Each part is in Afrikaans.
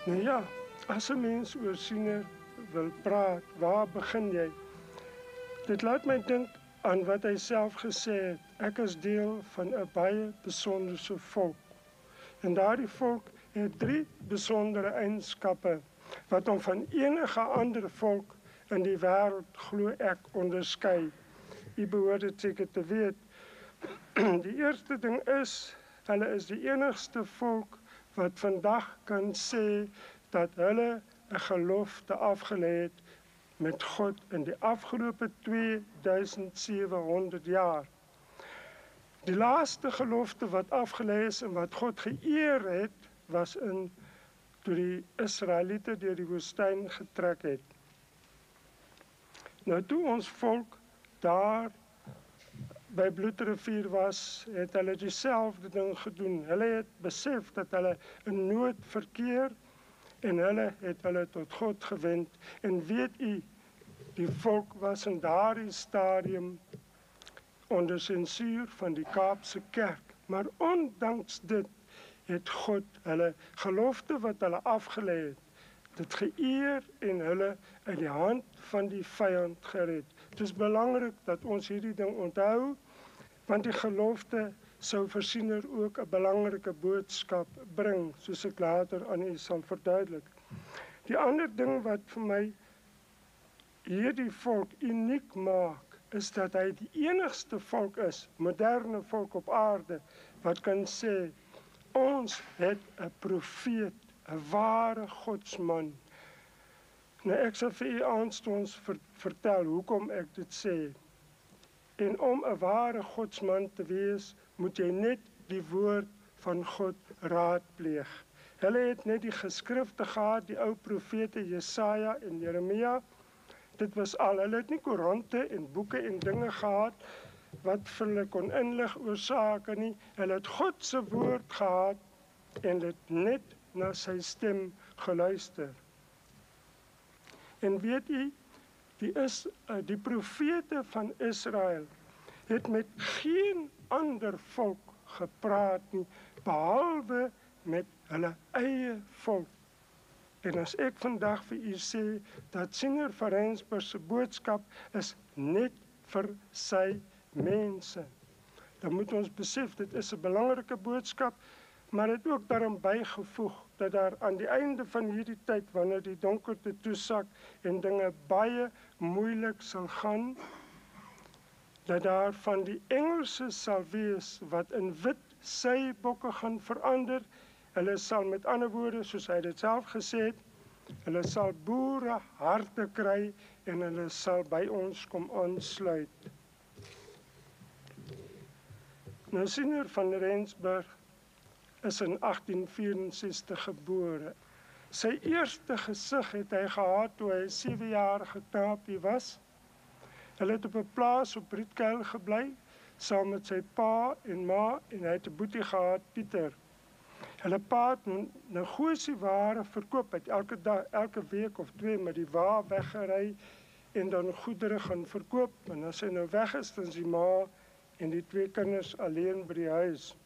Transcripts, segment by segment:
Nou ja, as 'n mens oor siener wil praat, waar begin jy? Dit laat my dink aan wat hy self gesê het. Ek is deel van 'n baie besonderse volk. En daardie volk het 3 besondere eienskappe wat hom van enige ander volk in die wêreld, glo ek, onderskei. U behoort dit seker te weet. Die eerste ding is, hulle is die enigste volk wat vandag kan sê dat hulle 'n gelofte afgelê het met God in die afgelope 2700 jaar. Die laaste gelofte wat afgelê is en wat God geëer het, was toe die Israeliete deur die woestyn getrek het. Nou toe ons volk daar by Bloedrivier was, het hulle dieselfde ding gedoen. Hulle het besef dat hulle in nood verkeer en hulle het hulle tot God gewend. En weet u, die volk was in daardie stadium onder sensuur van die Kaapse Kerk. Maar ondanks dit het God hulle gelofte wat hulle afgelê het, dit geëer en hulle uit die hand van die vyand gered. Het is belangrik dat ons hierdie ding onthou, want die gelofte sou vir siener ook 'n belangrike boodskap bring, soos ek later aan u sal verduidelik. Die ander ding wat vir my hierdie volk uniek maak, is dat hy die enigste volk is, moderne volk op aarde, wat kan sê, ons het 'n profeet, 'n ware godsman. Nou ek sal vir u aanstonds vertel hoekom ek dit sê. En om 'n ware godsman te wees, moet jy net die woord van God raadpleeg. Hulle het net die geskrifte gehad, die ou profete Jesaja en Jeremia. Dit was al. Hulle het nie koerante en boeke en dinge gehad wat vir hulle kon inlig oor sake nie. Hulle het God se woord gehad en het net na sy stem geluister. En weet u, die profete van Israel het met geen ander volk gepraat nie, behalwe met hulle eie volk. En as ek vandag vir u sê, dat siener van Rensburg se boodskap is net vir sy mense, dan moet ons besef, dit is 'n belangrike boodskap, maar het ook daarom bygevoeg, dat daar aan die einde van hierdie tyd, wanneer die donkerte toesak, en dinge baie moeilik sal gaan, dat daar van die Engelse sal wees, wat in wit sybokke gaan verander. Hulle sal met ander woorde, soos hy dit self gesê het, hulle sal boere harte kry, en hulle sal by ons kom aansluit. Nou siener van Rensburg is in 1864 gebore. Sy eerste gesig het hy gehad toe hy 7-jarige knaapie was. Hulle het op 'n plaas op Rietkuil gebly, saam met sy pa en ma, en hy het 'n boetie gehad, Pieter. Hulle pa het negosie ware verkoop, het elke week of 2 met die wa weggery en dan goedere gaan verkoop. En as hy nou weg is, dan is die ma en die 2 kinders alleen by die huis.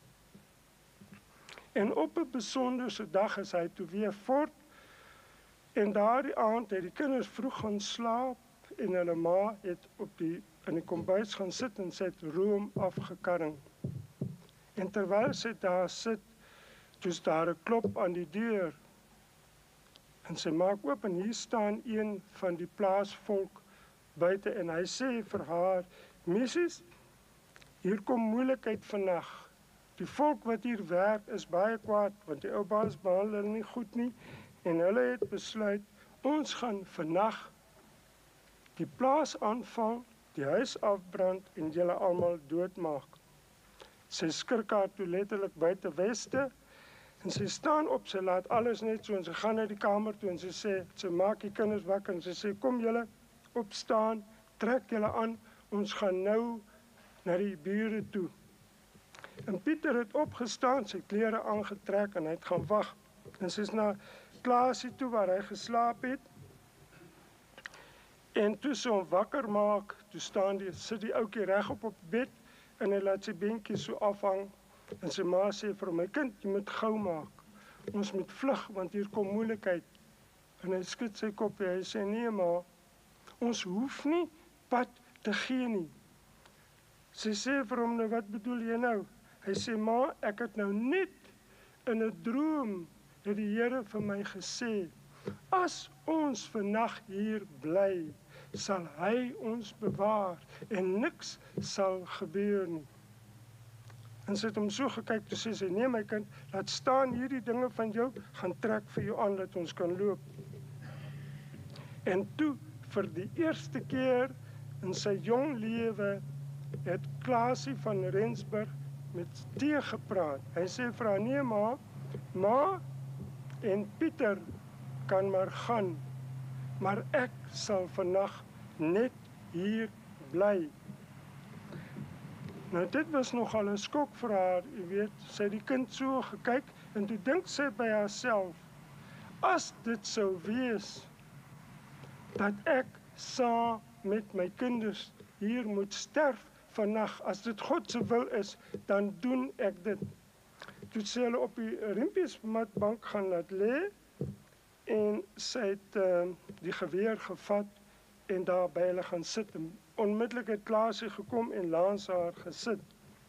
En op 'n besonderse dag is hy toe weer voort, en daardie aand het die kinders vroeg gaan slaap, en hulle ma het in die kombuis gaan sit en sy het room afgekarring. En terwyl sy daar sit, toe's daar 'n klop aan die deur. En sy maak oop en hier staan een van die plaasvolk buite en hy sê vir haar, "Missis, hier kom moeilikheid vannag. Die volk wat hier werk is baie kwaad, want die ou baas behandel hulle nie goed nie, en hulle het besluit, ons gaan vannag die plaas aanval, die huis afbrand en julle almal doodmaak." Sy skrik haar toe letterlik buite weste, en sy staan op, sy laat alles net so, en sy gaan na die kamer toe, en sy maak die kinders wakker, en sy sê, "Kom julle, opstaan, trek julle aan, ons gaan nou na die bure toe." En Pieter het opgestaan, sy klere aangetrek, en hy het gaan wag. En sy is na Klaasie toe, waar hy geslaap het, en toe sy hom wakker maak, toe sit die ouetjie reg op bed, en hy laat sy beentjie so afhang, en sy ma sê vir hom, "My kind, jy moet gou maak, ons moet vlug, want hier kom moeilikheid. En hy skud sy kopie, hy sê, nee ma, ons hoef nie pad te gee nie. Sy sê vir hom, nou wat bedoel jy nou? Hy sê, ma, ek het nou net in 'n droom, het die Here vir my gesê, as ons vannag hier bly, sal hy ons bewaar en niks sal gebeur nie. En sy het hom so gekyk, toe sê sy, nee my kind, laat staan hierdie dinge van jou, gaan trek vir jou aan, dat ons kan loop. En toe, vir die eerste keer in sy jong lewe, het Klaasie van Rensburg met T gepraat. Hy sê vir haar, nee ma en Pieter kan maar gaan, maar ek sal vannag net hier bly. Nou dit was nogal 'n skok vir haar, jy weet, sy het die kind so gekyk, en toe dink sy by haarself, as dit sou wees, dat ek saam met my kinders hier moet sterf vannag, as dit God se wil is, dan doen ek dit. Toe sy hulle op die riempiesmatbank gaan laat lê, en sy het die geweer gevat, en daar by hulle gaan sit, en onmiddellik het Klaasie gekom en langs haar gesit.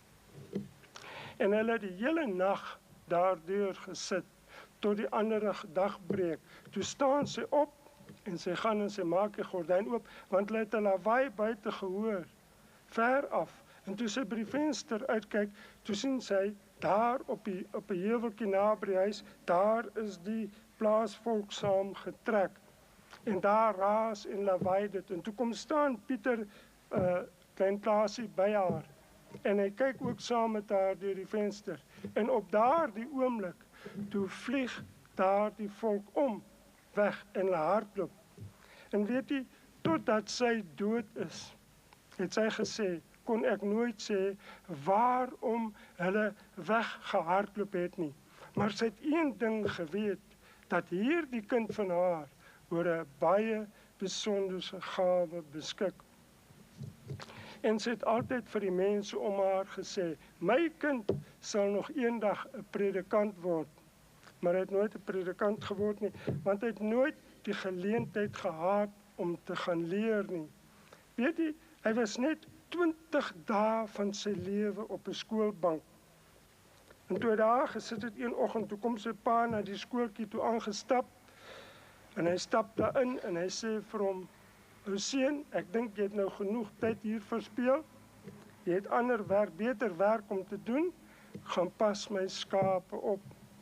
En hulle het die hele nag daardeur gesit, tot die ander dagbreek. Toe staan sy op, en sy gaan en sy maak die gordyn oop, want hulle het 'n lawaai buite gehoor, ver af. En toe sy by die venster uitkyk, toe sien sy, daar op 'n heuweltjie naby die huis, daar is die plaasvolk saam getrek. En daar raas en lawaai dit. En toe kom staan Pieter, klein Klaasie, by haar. En hy kyk ook saam met haar deur die venster. En op daardie oomblik, toe vlieg daardie volk om, weg en hulle hardloop. En weet jy, totdat sy dood is, het sy gesê, kon ek nooit sê waarom hulle weggehardloop het nie. Maar sy het een ding geweet, dat hierdie kind van haar oor 'n baie besonderse gawe beskik. En sy het altyd vir die mense om haar gesê, my kind sal nog eendag 'n predikant word. Maar hy het nooit 'n predikant geword nie, want hy het nooit die geleentheid gehad om te gaan leer nie. Weet jy, hy was net 20 dae van sy lewe op 'n skoolbank. En toe hy daar gesit het een oggend, toe kom sy pa na die skooltjie toe aangestap, en hy stap daarin en hy sê vir hom, ou seun, ek dink jy het nou genoeg tyd hier verspeel, jy het ander werk, beter werk om te doen, gaan pas my skape op.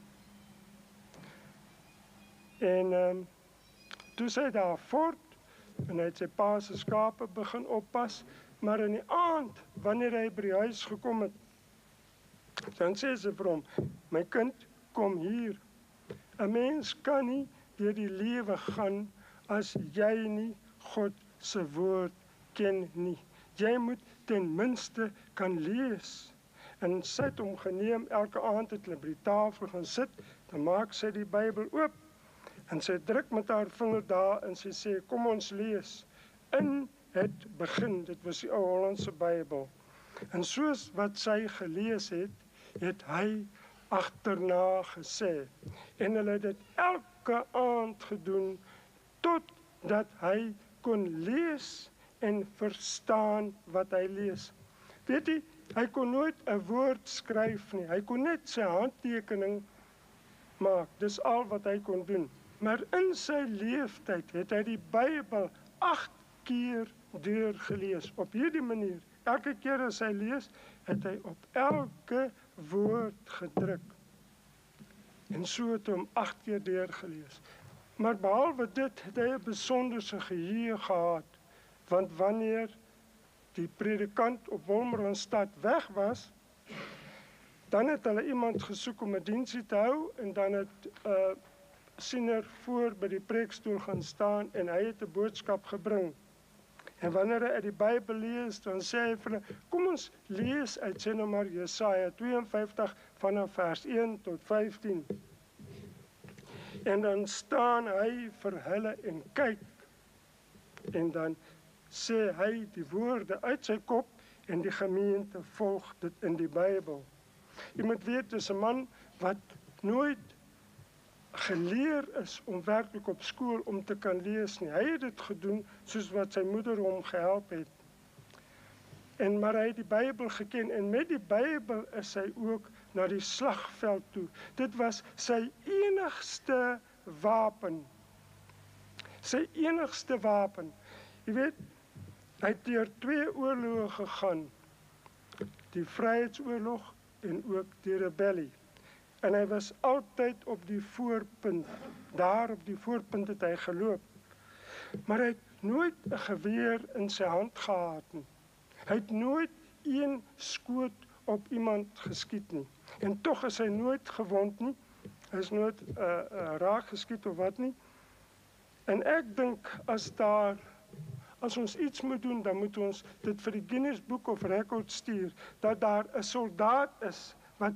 En toe sy daar voort, en hy het sy pa se skape begin oppas, maar in die aand, wanneer hy by die huis gekom het, dan sê sy vir hom, my kind, kom hier. 'n Mens kan nie deur die lewe gaan as jy nie God se woord ken nie. Jy moet ten minste kan lees. En sy het hom geneem, elke aand het hulle by die tafel gaan sit, dan maak sy die Bybel oop, en sy druk met haar vinger daar, en sy sê, kom ons lees. In het begin, dit was die ou Hollandse Bybel. En soos wat sy gelees het, het hy agterna gesê. En hulle het dit elke aand gedoen, totdat hy kon lees en verstaan wat hy lees. Weet jy, hy kon nooit 'n woord skryf nie, hy kon net sy handtekening maak, dis al wat hy kon doen. Maar in sy leeftyd het hy die Bybel 8 keer deurgelees, op hierdie manier. Elke keer as hy lees, het hy op elke woord gedruk. En so het hy hom 8 keer deurgelees. Maar behalwe dit het hy 'n besonderse geheue gehad, want wanneer die predikant op Wolmaranstad weg was, dan het hulle iemand gesoek om 'n diensie te hou, en dan het siener voor by die preekstoel gaan staan, en hy het 'n boodskap gebring. En wanneer hy uit die Bybel lees, dan sê hy vir hulle, kom ons lees uit, sê nou maar Jesaja 52 vanaf vers 1 tot 15. En dan staan hy vir hulle en kyk, en dan sê hy die woorde uit sy kop, en die gemeente volg dit in die Bybel. Jy moet weet, dis 'n man wat nooit geleer is om werklik op skool om te kan lees nie. Hy het dit gedoen soos wat sy moeder hom gehelp het. Maar hy het die Bybel geken en met die Bybel is hy ook na die slagveld toe. Dit was sy enigste wapen. Sy enigste wapen. Jy weet, hy het deur 2 oorloë gegaan. Die Vryheidsoorlog en ook die rebellie. En hy was altyd op die voorpunt. Daar op die voorpunt het hy geloop. Maar hy het nooit 'n geweer in sy hand gehad nie. Hy het nooit een skoot op iemand geskiet nie. En tog is hy nooit gewond nie. Hy is nooit raak geskiet of wat nie. En ek dink as ons iets moet doen, dan moet ons dit vir die Guinness Book of Records stuur, dat daar 'n soldaat is wat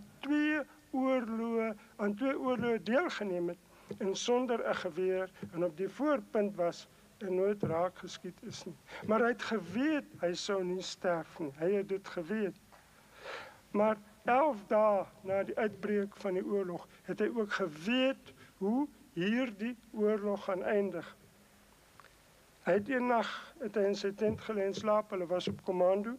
aan twee oorloë deelgeneem het en sonder 'n geweer en op die voorpunt was en nooit raak geskiet is nie. Maar hy het geweet hy sou nie sterf nie. Hy het dit geweet. Maar 11 dae na die uitbreek van die oorlog het hy ook geweet hoe hierdie oorlog gaan eindig. Hy het een nag in sy tent gelê en slaap, hulle was op kommando.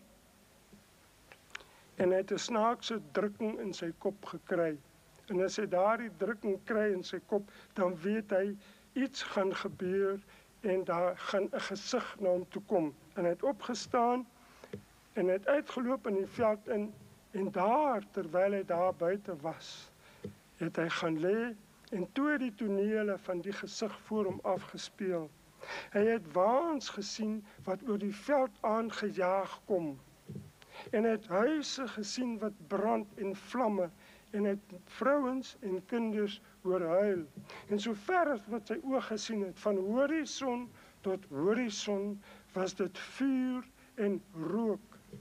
En hy het 'n snaakse drukking in sy kop gekry. En as hy daardie drukking kry in sy kop, dan weet hy iets gaan gebeur en daar gaan 'n gesig na hom toe kom. En hy het opgestaan en hy het uitgeloop in die veld in en daar, terwyl hy daar buite was, het hy gaan lê en toe die tonele van die gesig voor hom afgespeel. Hy het waans gesien wat oor die veld aangejaag kom. En hy het huise gesien wat brand en vlamme. En hy het vrouens en kinders hoor huil. En so ver as wat sy oog gesien het, van horison tot horison, was dit vuur en rook.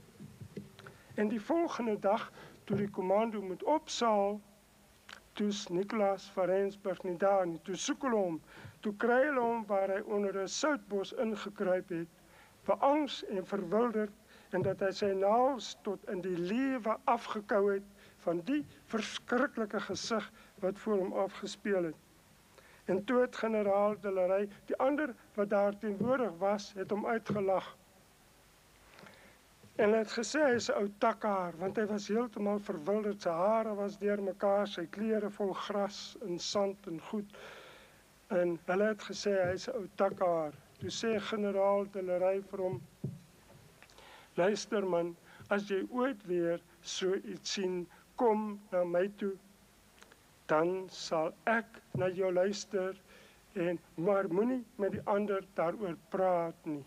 En die volgende dag, toe die kommando moet opsaal, toe is Nicolaas van Rensburg nie daar nie. Toe soek hulle hom. Toe kry hulle hom waar hy onder 'n soutbos ingekruip het, beangs en verwilderd, en dat hy sy naels tot in die lewe afgekou het van die verskriklike gesig wat voor hom afgespeel het. En toe het generaal De la Rey, die ander wat daar teenwoordig was, het hom uitgelag. En hy het gesê hy is 'n ou takhaar, want hy was heeltemal verwilderd, sy hare was deurmekaar, sy klere vol gras en sand en goed. En hulle het gesê hy is 'n ou takhaar. Toe sê generaal De la Rey vir hom: "Luister man, as jy ooit weer so iets sien, kom na my toe, dan sal ek na jou luister, maar moenie met die ander daaroor praat nie."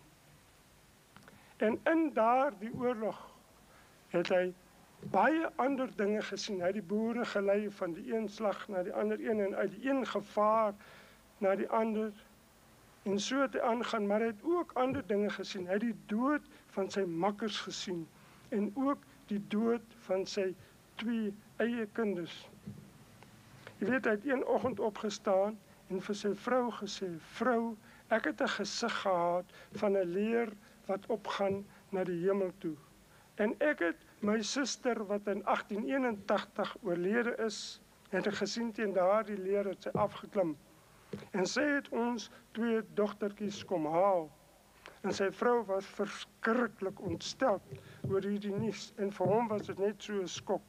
En in daardie oorlog het hy baie ander dinge gesien. Hy het die boere gelei van die een slag na die ander een en uit die een gevaar na die ander. En so het hy aangaan, maar hy het ook ander dinge gesien. Hy het die dood van sy makkers gesien en ook die dood van sy 2 eie kinders. Jy weet, hy het een oggend opgestaan en vir sy vrou gesê: "Vrou, ek het 'n gesig gehad van 'n leer wat opgaan na die hemel toe. En ek het my suster wat in 1881 oorlede is, het ek gesien teen daardie leer het sy afgeklim. En sy het ons 2 dogtertjies kom haal. En sy vrou was verskriklik ontstel oor hierdie nuus en vir hom was dit net so 'n skok.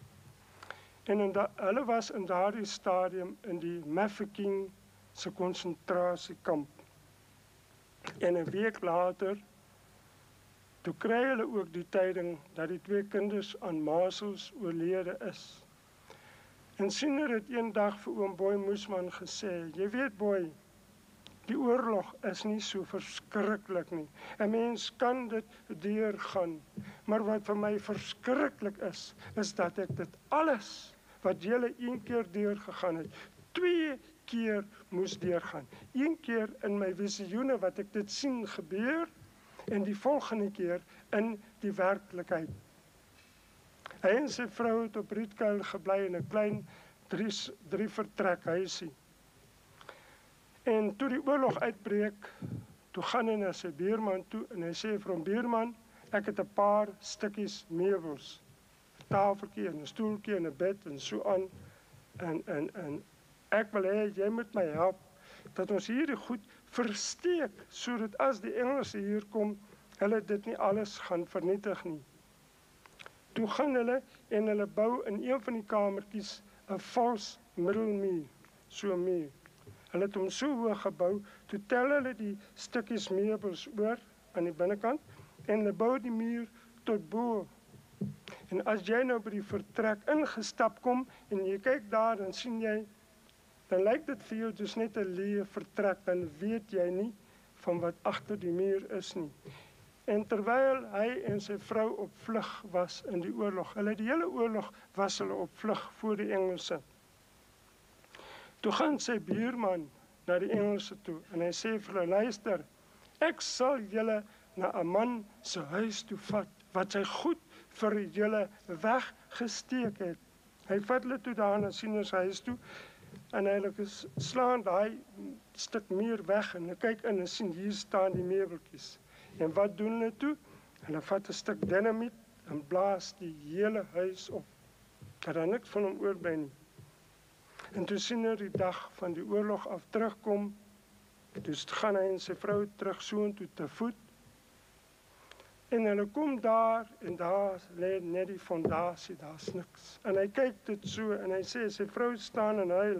En hulle was in daardie stadium in die Mafeking se konsentrasiekamp. En 'n week later, toe kry hulle ook die tyding dat die 2 kinders aan masels oorlede is. En Siener het eendag vir oom Boy Moesman gesê: "Jy weet Boy, die oorlog is nie so verskriklik nie. 'n Mens kan dit deurgaan. Maar wat vir my verskriklik is dat ek dit alles wat julle 1 keer deurgegaan het, 2 keer moes deurgaan. 1 keer in my visioene wat ek dit sien gebeur en die volgende keer in die werklikheid." Hy en sy vrou het op Rietkuil gebly in 'n klein 3 vertrek huisie. En toe die oorlog uitbreek, toe gaan hy na sy buurman toe en hy sê vir hom: "Buurman, ek het 'n paar stukkies meubels, 'n tafeltjie en 'n stoeltjie en 'n bed en so aan. En Ek wil hê jy moet my help dat ons hierdie goed versteek, sodat as die Engelse hier kom, hulle dit nie alles gaan vernietig nie. Toe gaan hulle en hulle bou in een van die kamertjies 'n vals middelmuur, so 'n muur. Hulle het hom so hoog gebou, toe tel hulle die stukkies meubels oor aan die binnekant en hulle bou die muur tot bo. En as jy nou by die vertrek ingestap kom en jy kyk daar, dan sien jy, dan lyk dit vir jou dis net 'n leë vertrek, dan weet jy nie van wat agter die muur is nie. En terwyl hy en sy vrou op vlug was in die oorlog, die hele oorlog was hulle op vlug voor die Engelse. Toe gaan sy buurman na die Engelse toe en hy sê vir hulle, luister, ek sal julle na 'n man se huis toe vat, wat sy goed vir julle weggesteek het. Hy vat hulle toe daar na Sinner se huis toe, en hulle slaan daai stuk muur weg, en hulle kyk in en sien, hier staan die meubeltjies. En wat doen hulle toe? Hulle vat 'n stuk dinamiet en blaas die hele huis op. Dat daar niks van hom oorbly nie. En toe Sinner die dag van die oorlog af terugkom, toe gaan hy en sy vrou terug soontoe te voet. En hulle kom daar, en daar lê net die fondasie, daar's niks. En hy kyk dit so, en hy sê, sy vrou staan en huil.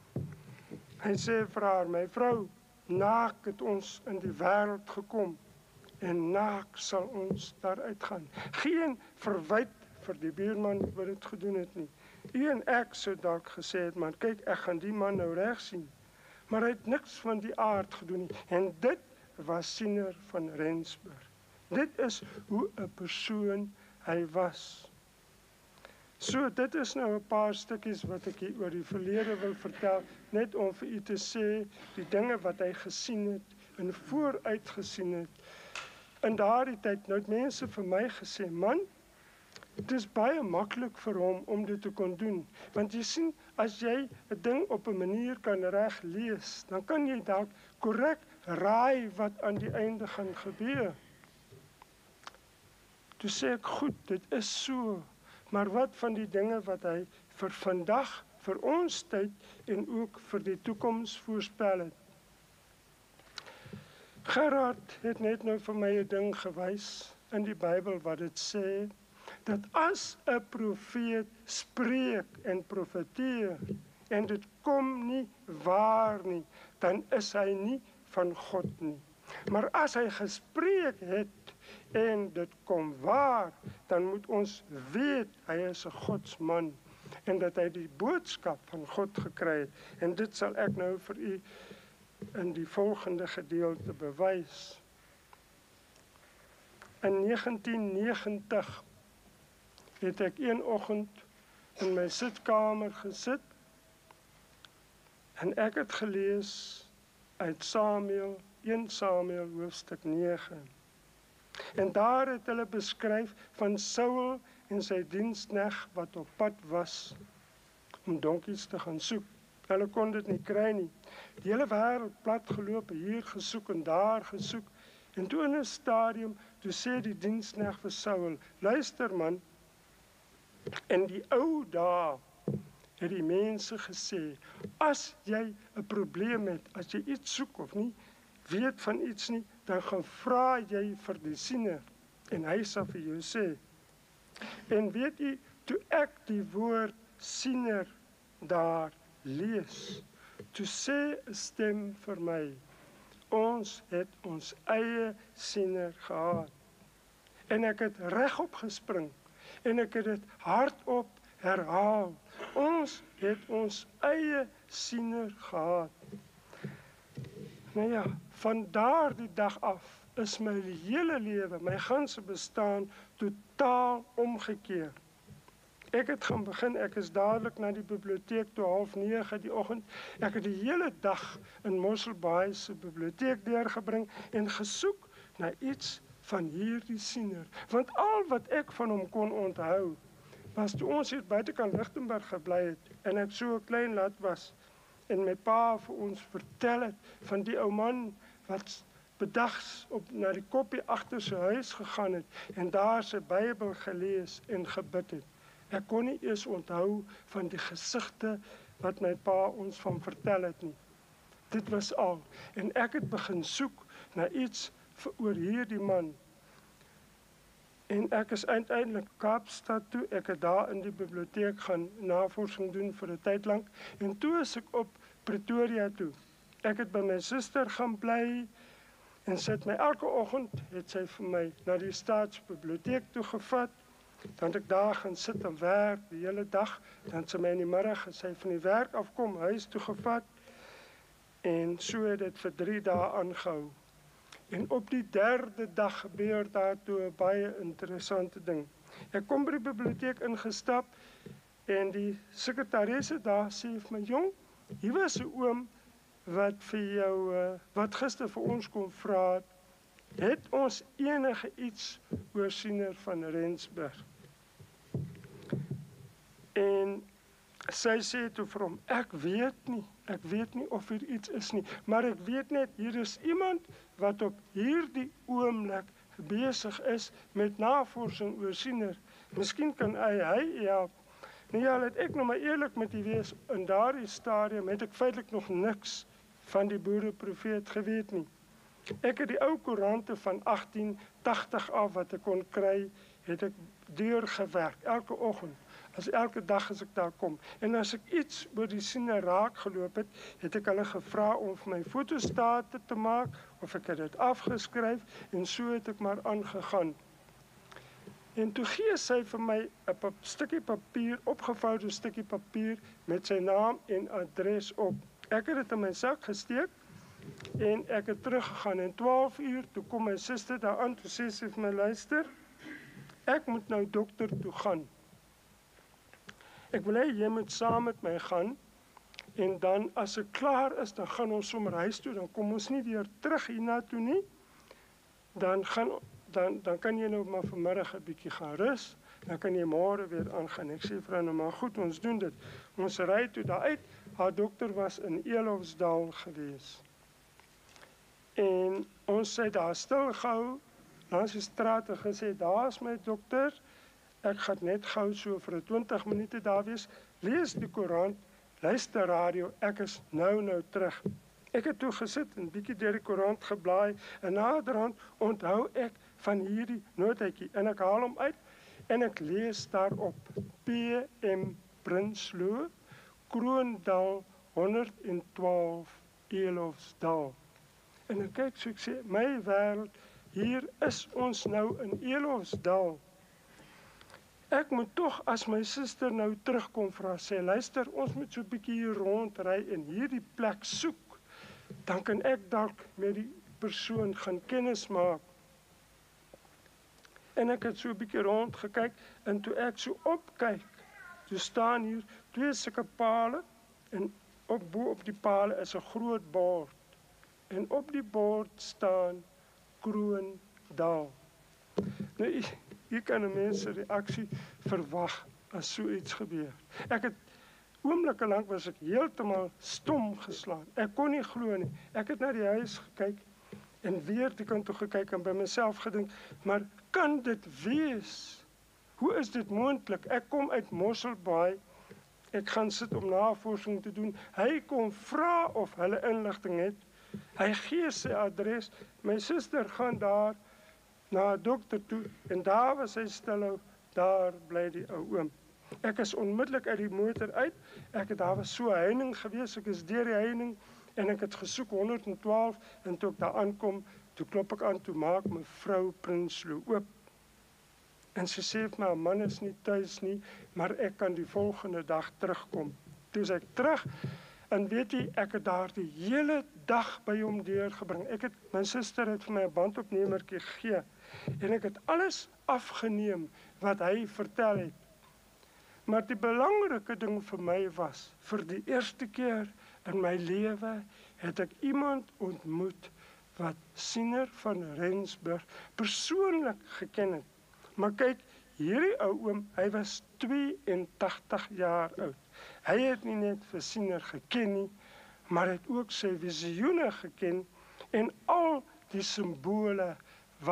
Hy sê vir haar, my vrou, naak het ons in die wêreld gekom, en naak sal ons daaruit gaan. Geen verwyt vir die buurman wat dit gedoen het nie. U en ek sou dalk gesê het, man, kyk, ek gaan die man nou reg sien. Maar hy het niks van die aard gedoen nie. En dit was Sinner van Rensburg. Dit is hoe 'n persoon hy was. So, dit is nou 'n paar stukkies wat ek hier oor die verlede wil vertel, net om vir u te sê, die dinge wat hy gesien het, en vooruit gesien het. In daardie tyd, nou het mense vir my gesê, man, het is baie maklik vir hom om dit te kon doen. Want jy sien, as jy 'n ding op 'n manier kan reg lees, dan kan jy dalk korrek raai wat aan die einde gaan gebeur. Toe sê ek, goed, dit is so, maar wat van die dinge wat hy vir vandag, vir ons tyd, en ook vir die toekoms voorspel het? Gerard het net nou vir my 'n ding gewys in die Bybel wat dit sê, dat as 'n profeet spreek en profeteer, en dit kom nie waar nie, dan is hy nie van God nie. Maar as hy gespreek het, en dit kom waar, dan moet ons weet, hy is 'n Godsman, en dat hy die boodskap van God gekry het, en dit sal ek nou vir u in die volgende gedeelte bewys. In 1990 het ek een oggend in my sitkamer gesit, en ek het gelees uit Samuel, 1 Samuel hoofstuk 9. En daar het hulle beskryf van Saul en sy diensknegt wat op pad was om donkies te gaan soek. Hulle kon dit nie kry nie. Die hele wêreld plat geloop, hier gesoek en daar gesoek. En toe in 'n stadium, toe sê die diensknegt vir Saul, luister man, in die ou dae het die mense gesê, as jy 'n probleem het, as jy iets soek of nie, weet van iets nie, dan gaan vra jy vir die siener, en hy sal vir jou sê. En weet jy, toe ek die woord siener daar lees, toe sê 'n stem vir my, ons het ons eie siener gehad. En ek het regop gespring, en ek het dit hardop herhaal. Ons het ons eie siener gehad. Nou ja, van daardie dag af is my hele lewe, my ganse bestaan, totaal omgekeer. Ek het gaan begin, ek is dadelik na die biblioteek toe 8:30 die oggend. Ek het die hele dag in Mosselbaai se biblioteek deurgebring en gesoek na iets van hierdie siener. Want al wat ek van hom kon onthou, was toe ons hier buitekant Lichtenburg gebly het, en ek so 'n klein lad was, en my pa vir ons vertel het van die ou man wat bedags na die koppie agter sy huis gegaan het, en daar sy Bybel gelees en gebid het. Ek kon nie eens onthou van die gesigte wat my pa ons van vertel het nie. Dit was al. En ek het begin soek na iets oor hierdie man. En ek is uiteindelik Kaapstad toe. Ek het daar in die biblioteek gaan navorsing doen vir 'n tyd lank. En toe is ek op Pretoria toe. Ek het by my suster gaan bly en sy het my elke oggend het sy vir my na die Staatsbiblioteek toe gevat. Dan het ek daar gaan sit en werk die hele dag. Dan het sy my in die middag as sy van die werk afkom huis toe gevat. En so het dit vir 3 dae aangehou. En op die 3de dag gebeur daar toe 'n baie interessante ding. Ek kom by die biblioteek ingestap en die sekretaresse daar sê vir my, "Jong, hier was 'n oom wat vir jou wat gister vir ons kom vra het ons enige iets oor Siener van Rensburg?" En sy sê toe vir hom, ek weet nie of hier iets is nie, maar ek weet net, hier is iemand wat op hierdie oomblik besig is met navorsing oor Siener. Miskien kan hy help. Nou ja, laat ek nou maar eerlik met u wees, in daardie stadium het ek feitelik nog niks van die boereprofeet geweet nie. Ek het die ou koerante van 1880 af wat ek kon kry, het ek deurgewerk, elke oggend. Elke dag as ek daar kom. En as ek iets oor die Siener raak geloop het ek hulle gevra om vir my fotostate te maak, of ek het dit afgeskryf, en so het ek maar aangegaan. En toe gee sy vir my 'n stukkie papier, opgevoude stukkie papier, met sy naam en adres op. Ek het dit in my sak gesteek, en ek het teruggegaan. En 12 uur, toe kom my suster daar aan, toe sê sy vir my, luister, ek moet nou dokter toe gaan. Ek wil hê jy moet saam met my gaan, en dan as ek klaar is, dan gaan ons sommer huis toe, dan kom ons nie weer terug hiernatoe nie, dan kan jy nou maar vanmiddag 'n bietjie gaan rus, dan kan jy môre weer aangaan. Ek sê vir haar, nou maar goed, ons doen dit. Ons ry toe daar uit, haar dokter was in Eloffsdal gewees. En ons het daar stil gehou, langs die straat en gesê, daar is my dokter, ek gaan net gou so vir 20 minute daar wees, lees die koerant, luister radio, ek is nou terug. Ek het toe gesit en bietjie deur die koerant geblaai, en naderhand onthou ek van hierdie notaatjie, en ek haal hom uit, en ek lees daarop, P.M. Prinsloo, Kroondal 112 Eloffsdal. En ek kyk so, ek sê, my wêreld, hier is ons nou in Eloffsdal. Ek moet tog, as my suster nou terugkom vra, sê, luister, ons moet so 'n bietjie hier rondry en hierdie plek soek, dan kan ek dalk met die persoon gaan kennis maak. En ek het so 'n bietjie rond gekyk, en toe ek so opkyk, toe staan hier 2 sulke pale, en bo op die pale is 'n groot bord, en op die bord staan Kroondal. Nou, hier kan 'n mens se reaksie verwag as so iets gebeur. Ek het oomblikke lank was ek heeltemal stom geslaan. Ek kon nie glo nie. Ek het na die huis gekyk en weer die kant toe gekyk en by myself gedink, maar kan dit wees? Hoe is dit moontlik? Ek kom uit Mosselbaai. Ek gaan sit om navorsing te doen. Hy kom vra of hulle inligting het. Hy gee sy adres. My suster gaan daar na 'n dokter toe, en daar was hy stilhou, daar bly die ou oom. Ek is onmiddellik uit die motor uit, daar was so 'n heining gewees, ek is deur die heining, en ek het gesoek 112, en toe ek daar aankom, toe klop ek aan, toe maak mevrou Prinsloo oop. En sy sê vir my, haar man is nie tuis nie, maar ek kan die volgende dag terugkom. Toe is ek terug, en weet jy, ek het daar die hele dag by hom deurgebring. My suster het vir my 'n bandopnemertjie gegee, en ek het alles afgeneem wat hy vertel het. Maar die belangrike ding vir my was, vir die eerste keer in my lewe het ek iemand ontmoet wat Siener van Rensburg persoonlik geken het. Maar kyk, hierdie ou oom, hy was 82 jaar oud. Hy het nie net vir Siener geken nie, maar het ook sy visioene geken en al die simbole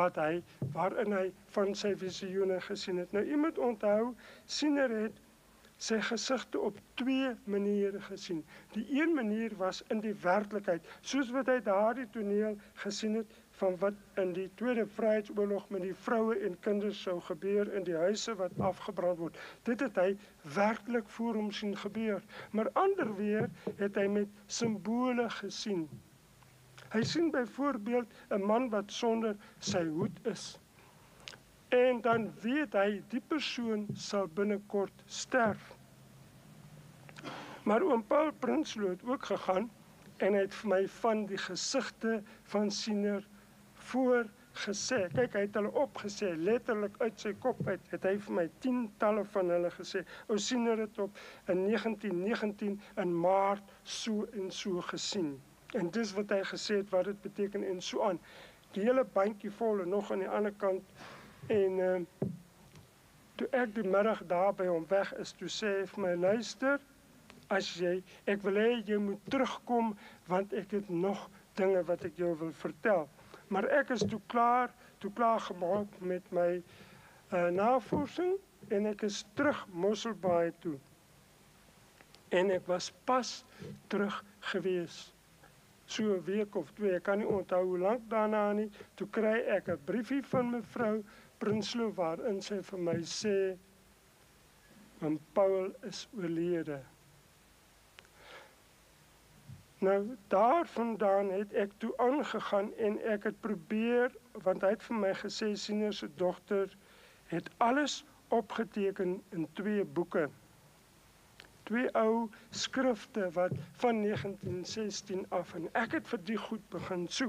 waarin hy van sy visioene gesien het. Nou, u moet onthou, Siener het sy gesigte op 2 maniere gesien. Die een manier was in die werklikheid, soos wat hy daardie toneel gesien het van wat in die Tweede Vryheidsoorlog met die vroue en kinders sou gebeur in die huise wat afgebrand word. Dit het hy werklik voor hom sien gebeur. Maar ander weer het hy met simbole gesien. Hy sien byvoorbeeld 'n man wat sonder sy hoed is. En dan weet hy, die persoon sal binnekort sterf. Maar oom Paul Prinsloo het ook gegaan en hy het vir my van die gesigte van Siener voorgesê. Kyk, hy het hulle opgesê, letterlik uit sy kop uit, het hy vir my 10-talle van hulle gesê. Ou Siener het op in 1919 in Maart so en so gesien. En dis wat hy gesê het, wat dit beteken en so aan. Die hele bandjie vol en nog aan die ander kant. En toe ek die middag daar by hom weg is, toe sê hy vir my, luister, ek wil hê jy moet terugkom, want ek het nog dinge wat ek jou wil vertel. Maar ek is toe klaar gemaak met my navorsing, en ek is terug Mosselbaai toe. En ek was pas terug gewees. So 'n week of 2, ek kan nie onthou hoe lank daarna nie, toe kry ek 'n briefie van mevrou Prinsloo waarin sy vir my sê, oom Paul is oorlede. Nou, daarvandaan het ek toe aangegaan en ek het probeer, want hy het vir my gesê, Siener se dogter het alles opgeteken in 2 boeke. 2 ou skrifte wat van 1916 af, en ek het vir die goed begin soek.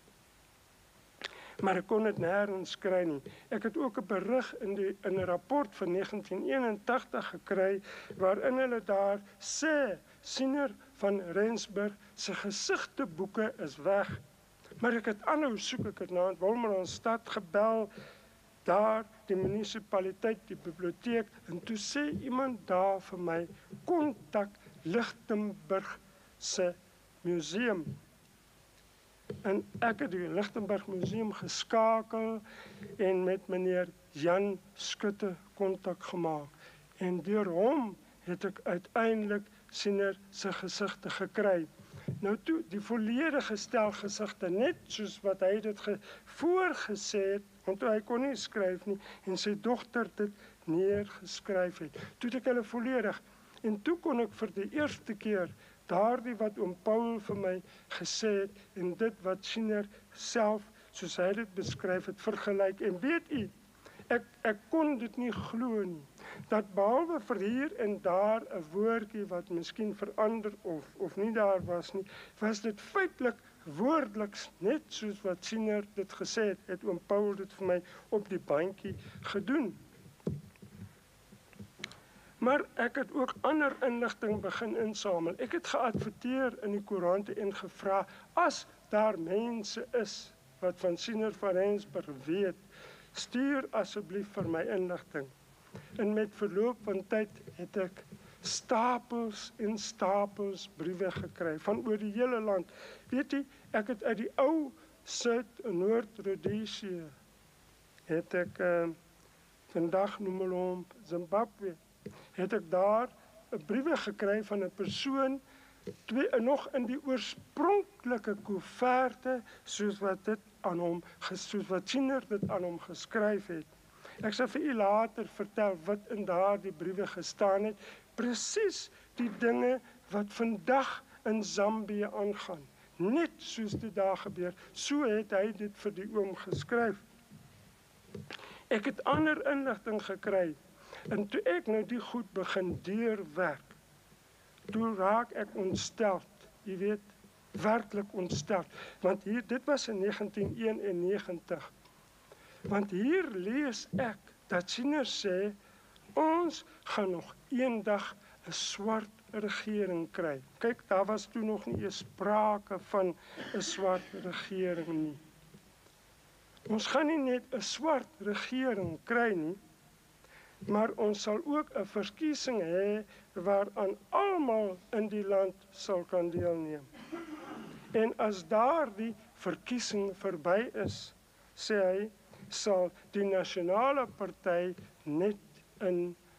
Maar ek kon dit nêrens kry nie. Ek het ook 'n berig in 'n rapport van 1981 gekry, waarin hulle daar sê, Siener van Rensburg se gesigteboeke is weg. Maar ek het aanhou soek, ek het na Wolmaranstad gebel, daar die munisipaliteit, die biblioteek, en toe sê iemand daar vir my, kontak Lichtenburg se museum. En ek het die Lichtenburg museum geskakel en met meneer Jan Skutte kontak gemaak. En deur hom het ek uiteindelik Siener se gesigte gekry. Nou toe, die volledige stel gesigte, net soos wat hy dit voorgesê het, want hy kon nie skryf nie, en sy dogter dit neergeskryf het. Toe het ek hulle volledig, en toe kon ek vir die eerste keer daardie wat oom Paul vir my gesê het, en dit wat Siener self, soos hy dit beskryf het, vergelyk. En weet u, ek kon dit nie glo nie, dat behalwe vir hier en daar 'n woordjie wat miskien verander of nie daar was nie, was dit feitelik woordeliks net soos wat Siener dit gesê het oom Paul dit vir my op die bandjie gedoen. Maar ek het ook ander inligting begin insamel. Ek het geadverteer in die koerante en gevra, as daar mense is wat van Siener van Rensburg weet, stuur asseblief vir my inligting. En met verloop van tyd het ek stapels en stapels briewe gekry van oor die hele land. Weet jy, ek het uit die ou Suid- en Noord-Rhodesië het ek vandag noem hulle hom Zimbabwe, het ek daar 'n briewe gekry van 'n persoon, nog in die oorspronklike koeverte, soos wat Siener dit aan hom geskryf het. Ek sal vir u later vertel wat in daardie briewe gestaan het, presies die dinge wat vandag in Zambië aangaan. Net soos dit daar gebeur, so het hy dit vir die oom geskryf. Ek het ander inligting gekry, en toe ek nou die goed begin deurwerk, toe raak ek ontsteld, jy weet, werklik ontsteld, want dit was in 1991, want hier lees ek, dat Siener sê, ons gaan nog eendag 'n swart regering kry. Kyk, daar was toe nog nie eens sprake van 'n swart regering nie. Ons gaan nie net 'n swart regering kry nie, maar ons sal ook 'n verkiesing hê waaraan almal in die land sal kan deelneem. En as daardie verkiesing verby is, sê hy, sal die nasionale party net in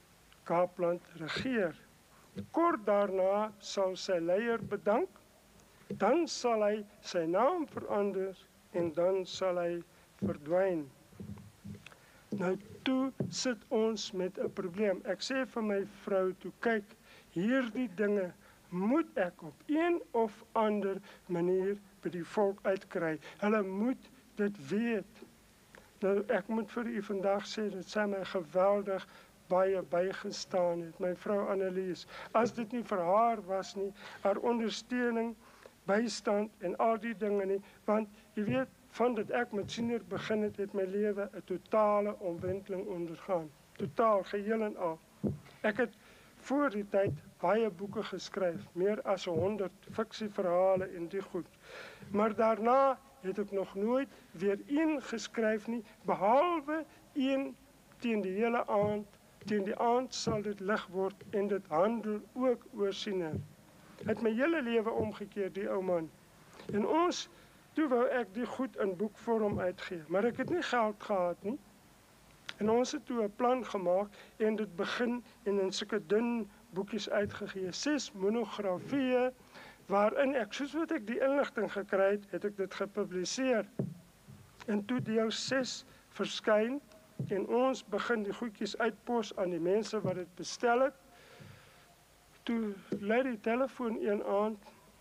Kaapland regeer. Kort daarna sal sy leier bedank, dan sal hy sy naam verander en dan sal hy verdwyn. Nou toe sit ons met 'n probleem. Ek sê vir my vrou toe, kyk, hierdie dinge moet ek op een of ander manier by die volk uitkry. Hulle moet dit weet. Nou ek moet vir u vandag sê, dat sy my geweldig baie bygestaan het, my vrou Annelies. As dit nie vir haar was nie, haar ondersteuning, bystand en al die dinge nie, want jy weet, van dat ek met senior begin het my lewe 'n totale omwenteling ondergaan. Totaal, geheel en al. Ek het voor die tyd baie boeke geskryf, meer as 100 fiksieverhale en die goed. Maar daarna het ek nog nooit weer een geskryf nie, behalwe een teen die hele aand. Teen die aand sal dit lig word en dit handel ook oor siener. Het my hele lewe omgekeer, die ou man. En toe wou ek die goed in boekvorm uitgee, maar ek het nie geld gehad nie. En ons het toe 'n plan gemaak en dit begin en in sulke dun boekies uitgegee, 6 monografieë, waarin ek, soos wat ek die inligting gekry het ek dit gepubliseer. En toe deel 6 verskyn, en ons begin die goedjies uitpos aan die mense wat dit bestel het. Toe lei die telefoon een aand,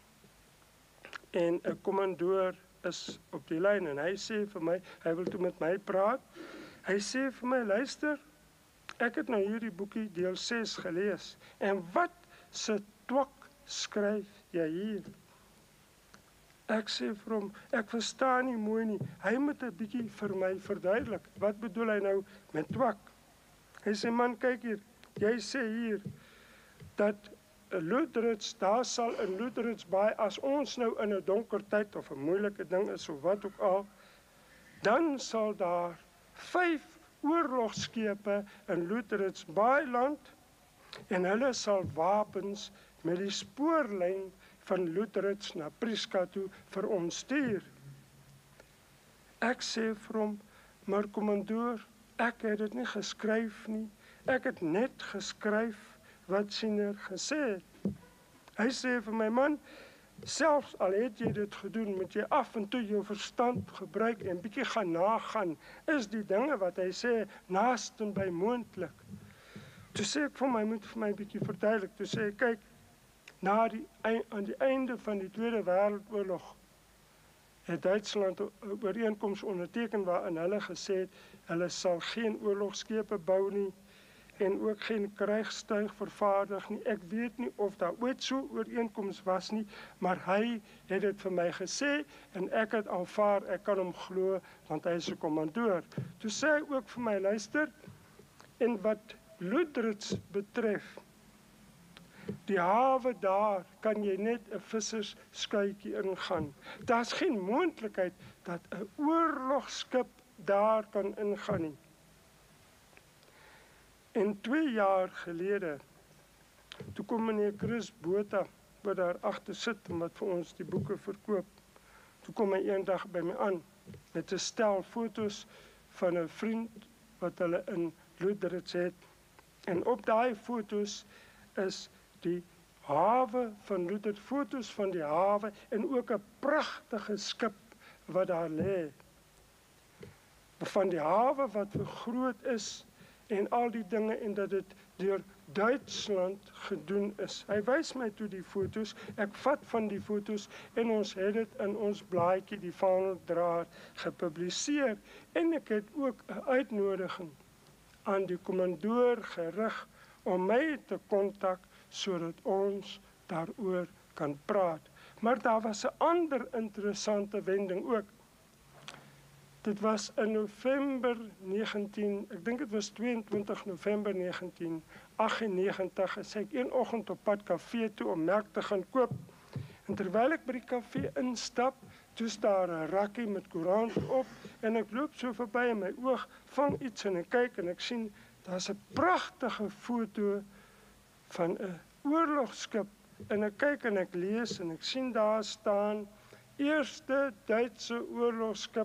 en 'n kommandoor is op die lyn, en hy sê vir my, hy wil toe met my praat, hy sê vir my, luister, ek het nou hierdie boekie deel 6 gelees, en wat se twak skryf jy hier? Ek sê vir hom, ek verstaan nie mooi nie, hy moet 'n bietjie vir my verduidelik, wat bedoel hy nou met twak? Hy sê, man, kyk hier, jy sê hier, dat Loederits, daar sal in Loederits Baai, as ons nou in 'n donker tyd of 'n moeilike ding is of wat ook al, dan sal daar 5 oorlogsschepe in Loederits Baai land, en hulle sal wapens met die spoorlyn van Loederits na Prieska toe vir ons stuur. Ek sê vir hom, maar kommandoor, ek het dit nie geskryf nie, ek het net geskryf wat siener gesê het. Hy sê vir my, man, selfs al het jy dit gedoen, moet jy af en toe jou verstand gebruik en bietjie gaan nagaan, is die dinge wat hy sê, naasten by moontlik. Toe sê ek vir my, moet vir my bietjie verduidelik, toe sê ek, kyk, aan die einde van die Tweede Wêreldoorlog het Duitsland 'n ooreenkoms onderteken waarin hulle gesê het, hulle sal geen oorlogsschepe bou nie, en ook geen krygstuig vervaardig nie. Ek weet nie of daar ooit so ooreenkoms was nie, maar hy het dit vir my gesê, en ek het aanvaar, ek kan hom glo, want hy is 'n kommandoor. Toe sê hy ook vir my, luister, en wat Loederits betref, die hawe daar, kan jy net 'n vissersskuitjie ingaan. Daar's geen moontlikheid dat 'n oorlogsskip daar kan ingaan nie. En 2 jaar gelede, toe kom meneer Chris Botha, wat daar agter sit en wat vir ons die boeke verkoop, toe kom hy eendag by my aan, met 'n stel foto's van 'n vriend, wat hulle in Loederits het. En op daai foto's is die hawe van Loederits, foto's van die hawe, en ook 'n pragtige skip wat daar lê. Van die hawe wat vergroot is, en al die dinge, en dat dit deur Duitsland gedoen is. Hy wys my toe die foto's, ek vat van die foto's, en ons het dit in ons blaadjie, die Vaandeldraad, gepubliseer, en ek het ook 'n uitnodiging aan die kommandoor gerig, om my te kontak, sodat ons daaroor kan praat. Maar daar was 'n ander interessante wending ook. Dit was in November 19, ek dink dit was 22 November 1998, is ek een oggend op pad kafee toe om melk te gaan koop. En terwyl ek by die kafee instap, toe is daar 'n rakkie met koerant op, en ek loop so verby en my oog vang iets en ek kyk en ek sien, daar's 'n pragtige foto van 'n oorlogsskip, en ek kyk en ek lees en ek sien daar staan, eerste Duitse oorlogsskip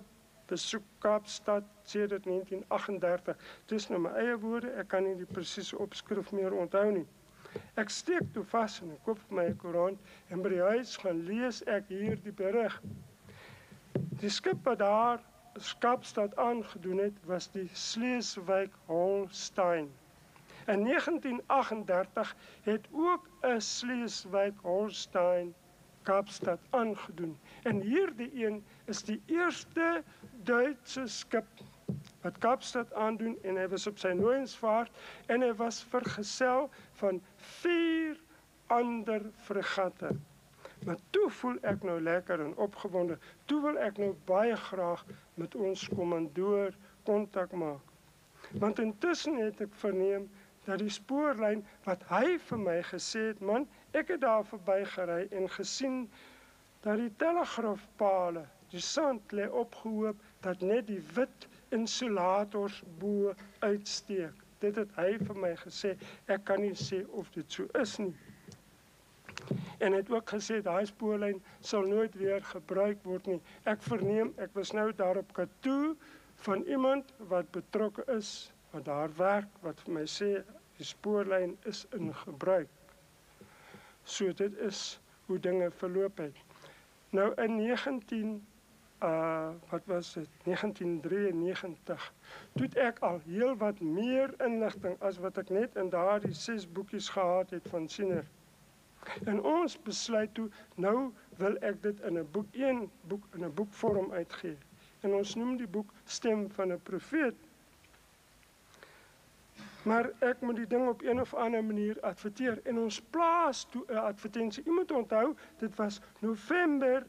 besoek Kaapstad sedert 1938. Dis nou my eie woorde, ek kan nie die presiese opskrif meer onthou nie. Ek steek toe vas en ek koop my 'n koerant en by die huis gaan lees ek hier die berig. Die skip wat daar Kaapstad aangedoen het, was die Schleswig-Holstein. In 1938 het ook 'n Schleswig-Holstein Kaapstad aangedoen. En hierdie een is die eerste Duitse skip wat Kaapstad aandoen en hy was op sy nooiensvaart en hy was vergesel van 4 ander fregatte. Maar toe voel ek nou lekker en opgewonde. Toe wil ek nou baie graag met ons kommandoor kontak maak. Want intussen het ek verneem dat die spoorlyn wat hy vir my gesê het, man, ek het daar verby gery en gesien dat die telegraafpale, die sand lê opgehoop dat net die wit insulators bo uitsteek. Dit het hy vir my gesê. Ek kan nie sê of dit so is nie. En hy het ook gesê daai spoorlyn sal nooit weer gebruik word nie. Ek verneem, ek was nou daar op Katoe van iemand wat betrokke is, wat daar werk, wat vir my sê die spoorlyn is in gebruik. So dit is hoe dinge verloop het. Nou in 1993, toe het ek al heel wat meer inligting as wat ek net in daardie 6 boekies gehad het van Siener. En ons besluit toe, nou wil ek dit in 'n boek in 'n boekvorm uitgee. En ons noem die boek Stem van 'n Profeet. Maar ek moet die ding op een of ander manier adverteer. En ons plaas toe 'n advertensie. U moet onthou, dit was November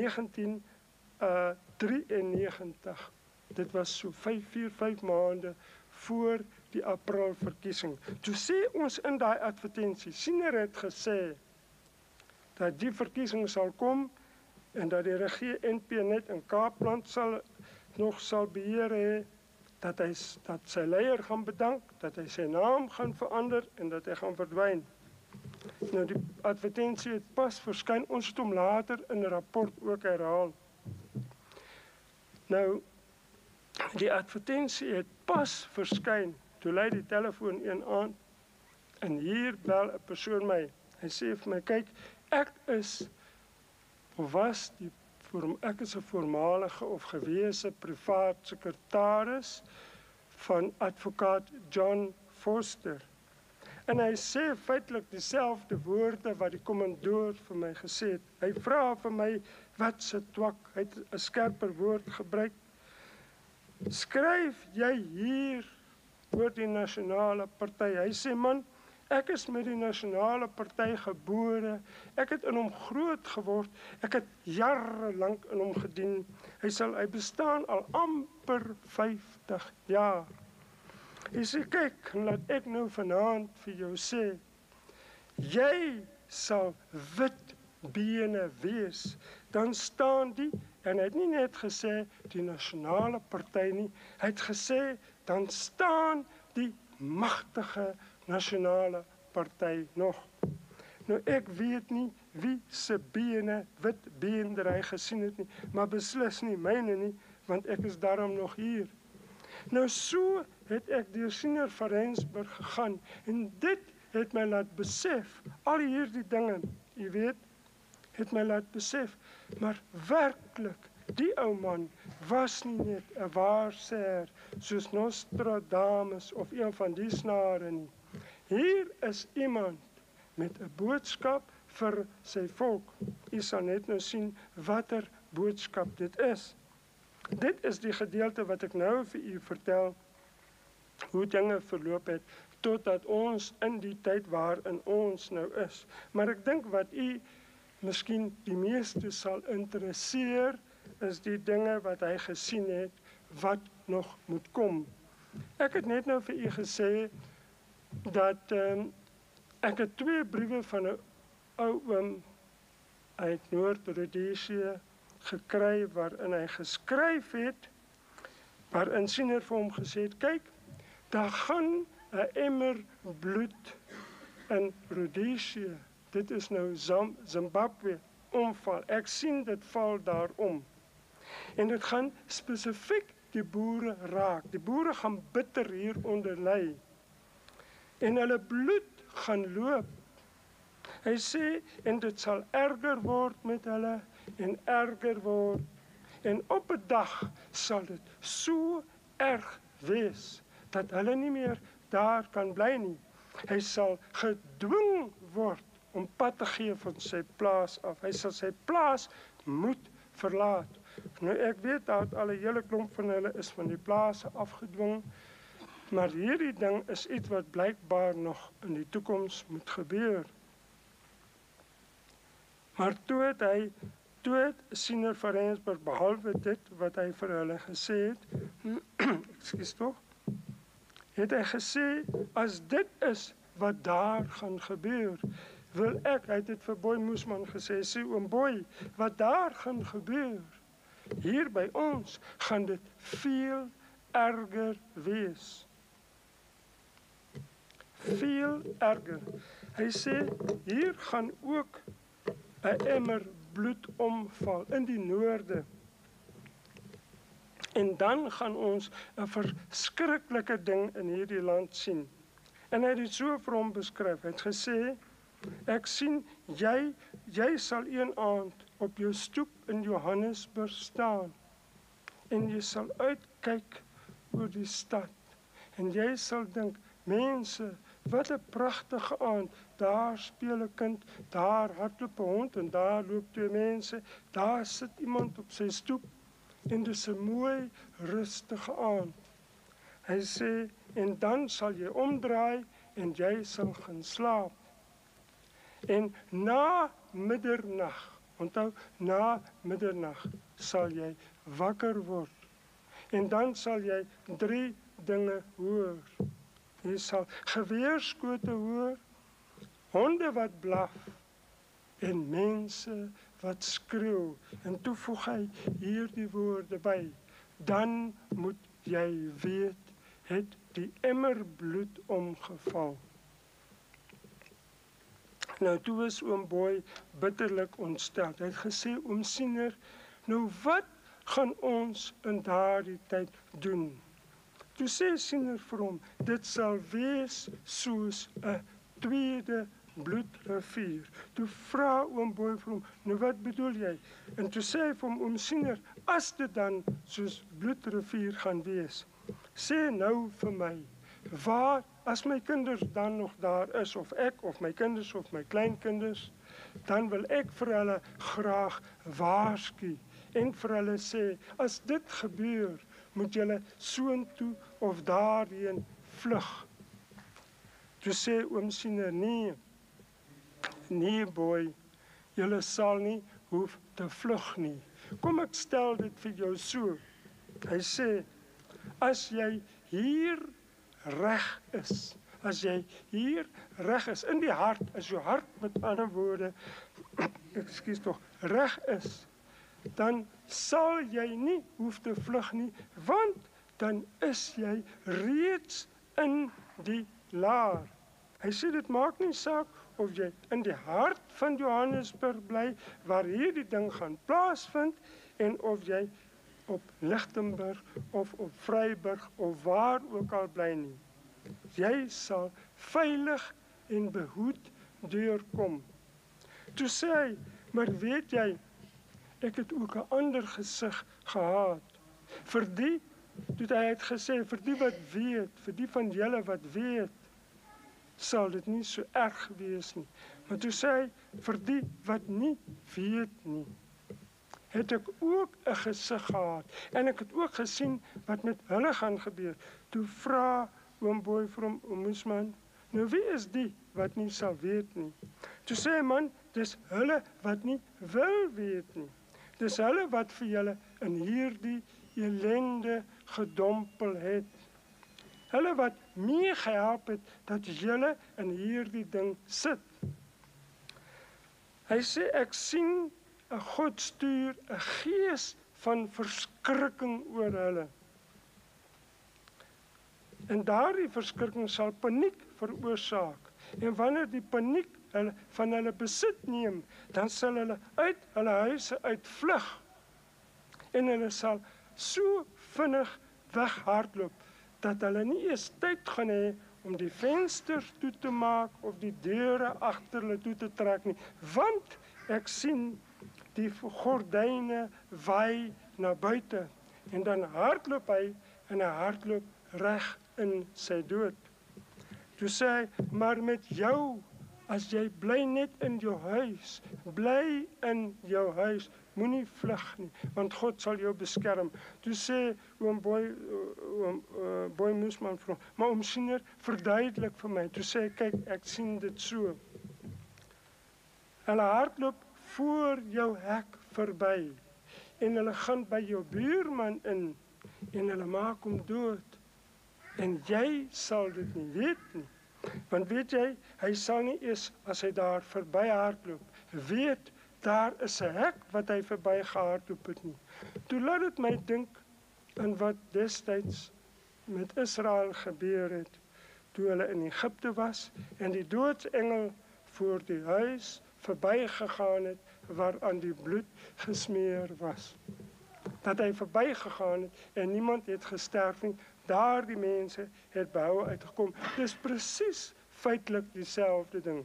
1993. Dit was so 5 maande voor die Aprilverkiesing. Toe sê ons in daai advertensie, Siener het gesê dat die verkiesing sal kom en dat die regie NP net in Kaapland nog sal beheer hê, dat sy leier gaan bedank, dat hy sy naam gaan verander en dat hy gaan verdwyn. Nou die advertensie het pas verskyn, ons het hom later in 'n rapport ook herhaal. Nou, die advertensie het pas verskyn, toe lei die telefoon een aand, en hier bel 'n persoon my, hy sê vir my, kyk, ek is 'n voormalige of gewese privaat sekretaris van advokaat John Foster. En hy sê feitelik dieselfde woorde wat die kommandoor vir my gesê het. Hy vra vir my, wat se twak, hy het 'n skerper woord gebruik. Skryf jy hier oor die nasionale party? Hy sê, man, ek is met die nasionale party gebore, ek het in hom groot geword, ek het jare lank in hom gedien. Hy bestaan al amper 50 jaar. Hy sê, kyk, laat ek nou vanaand vir jou sê, jy sal wit bene wees, dan staan die, en hy het nie net gesê die nasionale party nie, hy het gesê, dan staan die magtige nasionale party nog. Nou ek weet nie wie se bene, wit been hy gesien het nie, maar beslis nie myne nie, want ek is daarom nog hier. Nou so het ek deur Siener van Rensburg gegaan, en dit het my laat besef, al hierdie dinge, jy weet, het my laat besef, maar werklik, die ou man was nie net 'n waarsêer soos Nostradamus of een van die snare nie. Hier is iemand met 'n boodskap vir sy volk. U sal net nou sien watter boodskap dit is. Dit is die gedeelte wat ek nou vir u vertel, hoe dinge verloop het, totdat ons in die tyd waarin ons nou is. Maar ek dink wat u miskien die meeste sal interesseer, is die dinge wat hy gesien het, wat nog moet kom. Ek het net nou vir u gesê, dat ek het 2 briewe van 'n ou oom uit Noord-Rhodesië gekry, waarin hy geskryf het, waarin Siener vir hom gesê het, kyk, daar gaan 'n emmer bloed in Rhodesië, dit is nou Zimbabwe, omval, ek sien dit val daarom. En dit gaan spesifiek die boere raak. Die boere gaan bitter hieronder ly. En hulle bloed gaan loop. Hy sê, en dit sal erger word met hulle, en erger word. En op 'n dag sal dit so erg wees, dat hulle nie meer daar kan bly nie. Hy sal gedwing word om pad te gee van sy plaas af. Hy sal sy plaas moet verlaat. Nou ek weet dat al 'n hele klomp van hulle is van die plase afgedwing, maar hierdie ding is iets wat blykbaar nog in die toekoms moet gebeur. Maar toe het Siener van Rensburg, behalwe dit wat hy vir hulle gesê het, ekskuus tog, het hy gesê, as dit is wat daar gaan gebeur, wil ek, hy het dit vir Boy Moesman gesê, sê oom Boy, wat daar gaan gebeur, hier by ons, gaan dit veel erger wees. Veel erger. Hy sê, hier gaan ook 'n emmer bloed omval in die noorde. En dan gaan ons 'n verskriklike ding in hierdie land sien. En hy het dit so vir hom beskryf. Hy het gesê, ek sien, jy sal een aand op jou stoep in Johannesburg staan. En jy sal uitkyk oor die stad. En jy sal dink, mense, wat 'n pragtige aand. Daar speel 'n kind, daar hardloop 'n hond en daar loop 2 mense. Daar sit iemand op sy stoep en dis 'n mooi, rustige aand. Hy sê, en dan sal jy omdraai en jy sal gaan slaap. En na middernag, onthou, na middernag sal jy wakker word. En dan sal jy 3 dinge hoor. Jy sal geweerskote hoor, honde wat blaf en mense wat skreeu. En toe voeg hy hierdie woorde by. Dan moet jy weet, het die emmer bloed omgeval. Nou toe is oom Boy bitterlik ontstel. Hy het gesê, oom Siener, nou wat gaan ons in daardie tyd doen? Toe sê Siener vir hom, dit sal wees soos 'n tweede bloedrivier. Toe vra oom Boy vir hom, nou wat bedoel jy? En toe sê hy vir hom, oom Siener, as dit dan soos bloedrivier gaan wees, sê nou vir my, waar, as my kinders dan nog daar is, of ek, of my kinders, of my kleinkinders, dan wil ek vir hulle graag waarsku, en vir hulle sê, as dit gebeur, moet julle soontoe of daarheen vlug. Toe sê oom Siener, nee Boy, julle sal nie hoef te vlug nie. Kom ek stel dit vir jou so. Hy sê, as jy hier reg is, in die hart, as jou hart met ander woorde, ekskuus tog, reg is, dan sal jy nie hoef te vlug nie, want dan is jy reeds in die laar. Hy sê dit maak nie saak of jy in die hart van Johannesburg bly, waar hierdie ding gaan plaasvind, en of jy op Lichtenburg of op Vryburg of waar ook al bly nie. Jy sal veilig en behoed deurkom. Toe sê hy, maar weet jy, ek het ook 'n ander gesig gehad. Vir die, toe hy het gesê, vir die wat weet, vir die van julle wat weet, sal dit nie so erg wees nie. Maar toe sê hy, vir die wat nie weet nie, het ek ook 'n gesig gehad. En ek het ook gesien wat met hulle gaan gebeur. Toe vra oom Boy vir hom, oom Moesman, nou wie is die wat nie sal weet nie? Toe sê hy, man, dis hulle wat nie wil weet nie. Dis hulle wat vir julle in hierdie ellende gedompel het. Hulle wat meegehelp het dat julle in hierdie ding sit. Hy sê, ek sien 'n God stuur 'n gees van verskrikking oor hulle. En daardie verskrikking sal paniek veroorsaak. En wanneer die paniek hulle van hulle besit neem, dan sal hulle uit hulle huise uitvlug. En hulle sal so vinnig weghardloop, dat hulle nie eers tyd gaan hê om die vensters toe te maak of die deure agter hulle toe te trek nie, want ek sien die gordyne waai na buite en dan hardloop hy en hy hardloop reg in sy dood. Toe sê hy, maar met jou, as jy bly net in jou huis, bly in jou huis, moenie vlug nie, want God sal jou beskerm. Toe sê oom Boy Moesman vir hom, maar oom Senior, verduidelik vir my. Toe sê hy, kyk, ek sien dit so. Hulle hardloop voor jou hek verby en hulle gaan by jou buurman in en hulle maak hom dood. En jy sal dit nie weet nie. Want weet jy, hy sal nie eers as hy daar verby hardloop, weet daar is 'n hek wat hy verby gehardloop het nie. Toe laat dit my dink aan wat destyds met Israel gebeur het, toe hulle in Egipte was en die doodsengel voor die huis verbygegaan het waaraan die bloed gesmeer was. Dat hy verbygegaan het en niemand het gesterf nie, daardie mense het behou uitgekom. Dis presies feitelik dieselfde ding.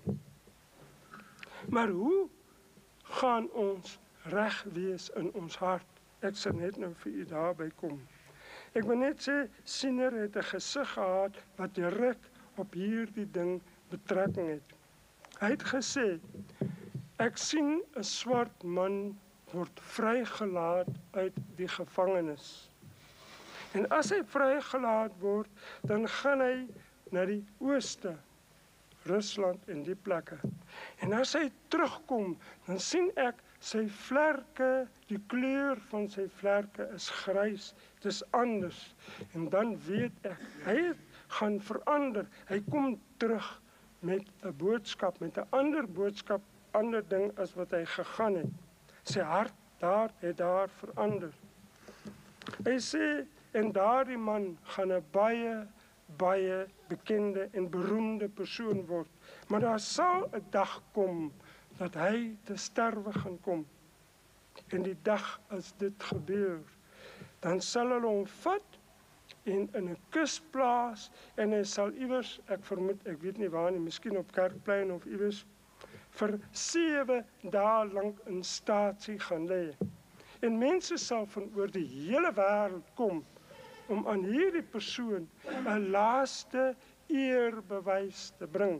Maar hoe gaan ons reg wees in ons hart? Ek sal net nou vir u daarby kom. Ek wil net sê, Siener het 'n gesig gehad wat direk op hierdie ding betrekking het. Hy het gesê, ek sien 'n swart man word vrygelaat uit die gevangenis. En as hy vrygelaat word, dan gaan hy na die ooste, Rusland en die plekke. En as hy terugkom, dan sien ek sy vlerke, die kleur van sy vlerke is grys, dit is anders. En dan weet ek, hy gaan verander, hy kom terug met 'n boodskap, met 'n ander boodskap, ander ding as wat hy gegaan het. Sy hart het daar verander. Hy sê, en daardie man gaan 'n baie bekende en beroemde persoon word. Maar daar sal 'n dag kom dat hy te sterwe gaan kom. En die dag as dit gebeur, dan sal hulle hom vat en in 'n kus plaas en hy sal iewers, ek vermoed, ek weet nie waar nie, miskien op Kerkplein of iewers, vir 7 dae lank in staatsie gaan lê. En mense sal van oor die hele wêreld kom om aan hierdie persoon 'n laaste eerbewys te bring.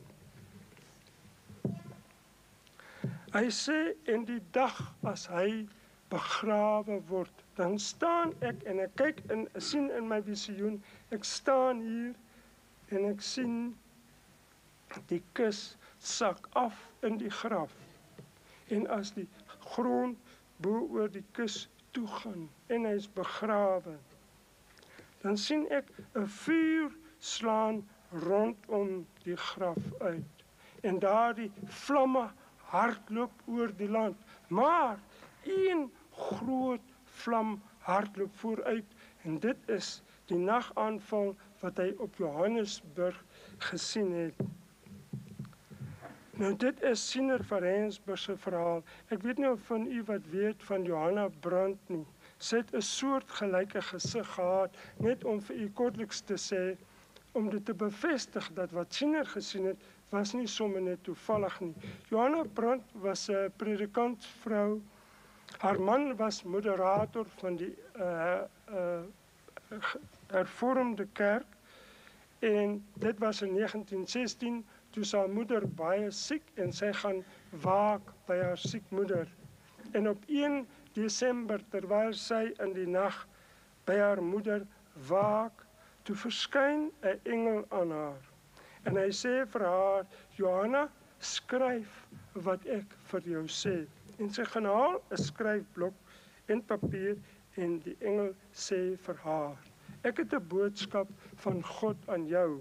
Hy sê, en die dag as hy begrawe word, dan staan ek en ek kyk en sien in my visioen, ek staan hier en ek sien die kus sak af in die graf. En as die grond bo oor die kus toegaan en hy is begrawe, dan sien ek 'n vuur slaan rondom die graf uit. En daardie vlamme hardloop oor die land. Maar een groot vlam hardloop vooruit. En dit is die nagaanval wat hy op Johannesburg gesien het. Nou dit is Siener van Rensburg se verhaal. Ek weet nie of van u wat weet van Johanna Brandt nie. Sy het 'n soortgelyke gesig gehad, net om vir u kortliks te sê, om dit te bevestig dat wat Siener gesien het, was nie sommer net toevallig nie. Johanna Brandt was 'n predikantsvrou. Haar man was moderator van die hervormde kerk en dit was in 1916, toe sy moeder baie siek en sy gaan waak by haar siek moeder. En op 1 Desember, terwyl sy in die nag by haar moeder waak, toe verskyn 'n engel aan haar. En hy sê vir haar, Johanna, skryf wat ek vir jou sê. En sy gaan haal 'n skryfblok en papier en die engel sê vir haar, ek het 'n boodskap van God aan jou.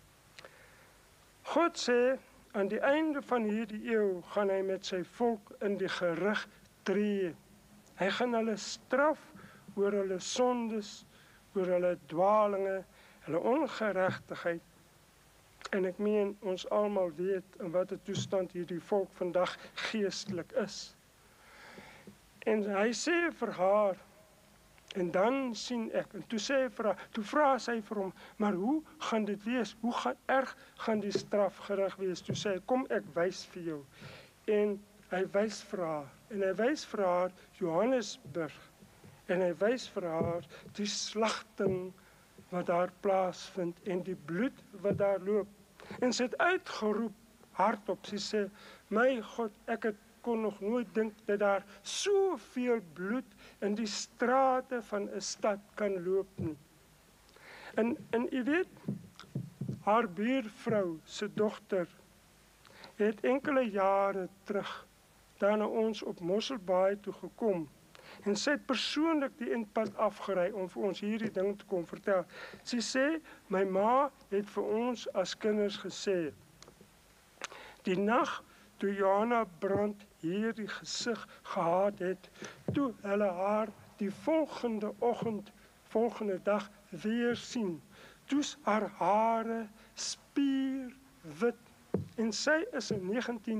God sê, aan die einde van hierdie eeu gaan hy met sy volk in die gerig tree. Hy gaan hulle straf oor hulle sondes, oor hulle dwalinge, hulle ongeregtigheid. En ek meen, ons almal weet in watter toestand hierdie volk vandag geestelik is. En hy sê vir haar, En dan sien ek, en toe vra sy vir hom, maar hoe gaan dit wees? Hoe erg gaan die strafgerig wees? Toe sê hy, kom ek wys vir jou. En hy wys vir haar, en hy wys vir haar Johannesburg, en hy wys vir haar die slagting wat daar plaasvind, en die bloed wat daar loop. En sy het uitgeroep, hardop, sy sê, my God, ek kon nog nooit dink dat daar soveel bloed in die strate van 'n stad kan loop nie. En u weet, haar buurvrou se dogter het enkele jare terug daar na ons op Mosselbaai toe gekom. En sy het persoonlik die inpad afgery om vir ons hierdie ding te kom vertel. Sy sê, my ma het vir ons as kinders gesê, die nag toe Johanna Brandt hierdie gesig gehad het, toe hulle haar die volgende dag weer sien, toe's haar hare spierwit, en sy is in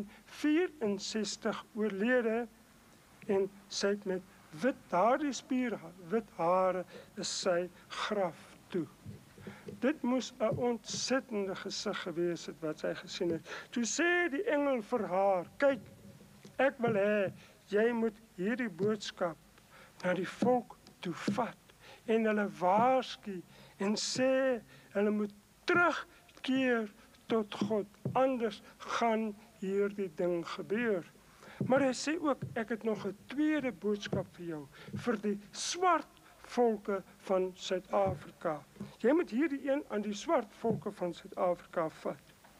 1964 oorlede, en sy het met daardie spierwit hare is sy graf toe. Dit moes 'n ontsettende gesig gewees het wat sy gesien het. Toe sê die engel vir haar, kyk, ek wil hê, jy moet hierdie boodskap na die volk toe vat, en hulle waarsku, en sê, hulle moet terugkeer tot God, anders gaan hierdie ding gebeur. Maar hy sê ook, ek het nog 'n tweede boodskap vir jou, vir die swart volke van Suid-Afrika. Jy moet hierdie een aan die swart volke van Suid-Afrika vat.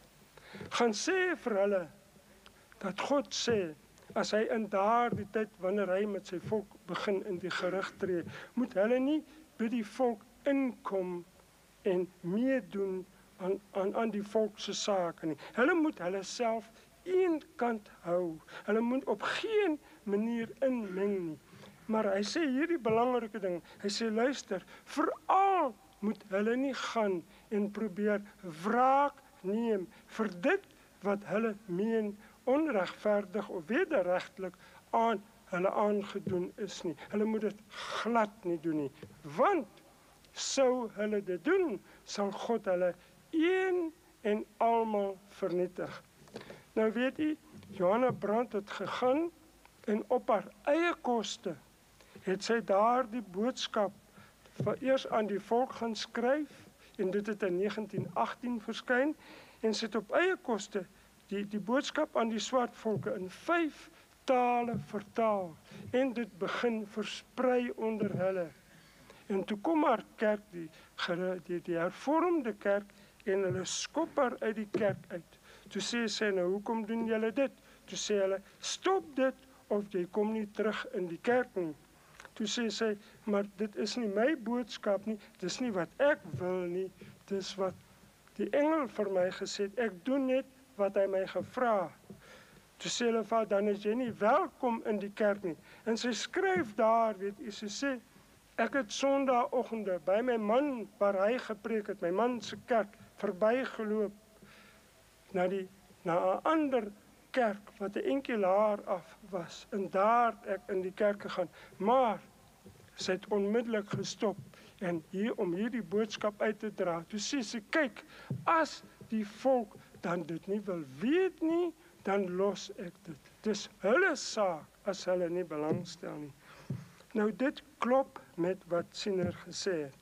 Gaan sê vir hulle, dat God sê, as hy in daardie tyd, wanneer hy met sy volk begin in die gerig tree, moet hulle nie by die volk inkom en meedoen aan die volk se sake nie. Hulle moet hulle self een kant hou. Hulle moet op geen manier inmeng nie. Maar hy sê hierdie belangrike ding, hy sê luister, veral moet hulle nie gaan en probeer wraak neem vir dit wat hulle meen onregverdig of wederregtelik aan hulle aangedoen is nie. Hulle moet dit glad nie doen nie, want sou hulle dit doen, sal God hulle een en almal vernietig. Nou weet u, Johanna Brandt het gegaan en op haar eie koste het sy daardie boodskap eers aan die volk gaan skryf, en dit het in 1918 verskyn, en sy het op eie koste die boodskap aan die swart volke in 5 tale vertaal, en dit begin versprei onder hulle. En toe kom haar kerk, die hervormde kerk, en hulle skop haar uit die kerk uit. Toe sê sy, nou hoekom doen julle dit? Toe sê hulle, stop dit, of jy kom nie terug in die kerk nie. Toe sê sy, maar dit is nie my boodskap nie, dis nie wat ek wil nie, dis wat die engel vir my gesê het, ek doen net wat hy my gevra. Toe sê hulle, dan is jy nie welkom in die kerk nie. En sy skryf daar, weet jy, sy sê, ek het sondagoggende by my man, waar hy gepreek het, my man se kerk, verbygeloop na 'n ander kerk wat 'n enkelaar af was, en daar ek in die kerk gegaan, maar sy het onmiddellik gestop en om hierdie boodskap uit te dra. Toe sê sy, kyk, as die volk dan dit nie wil weet nie, dan los ek dit. Dis hulle saak as hulle nie belangstel nie. Nou dit klop met wat Siener gesê het.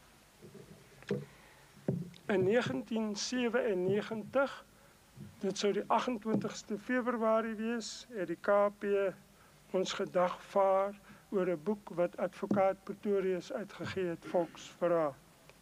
In 1997, dit sou die 28ste Februarie wees, het die KP ons gedagvaar oor 'n boek wat advokaat Pretorius uitgegee het, Volksverraad.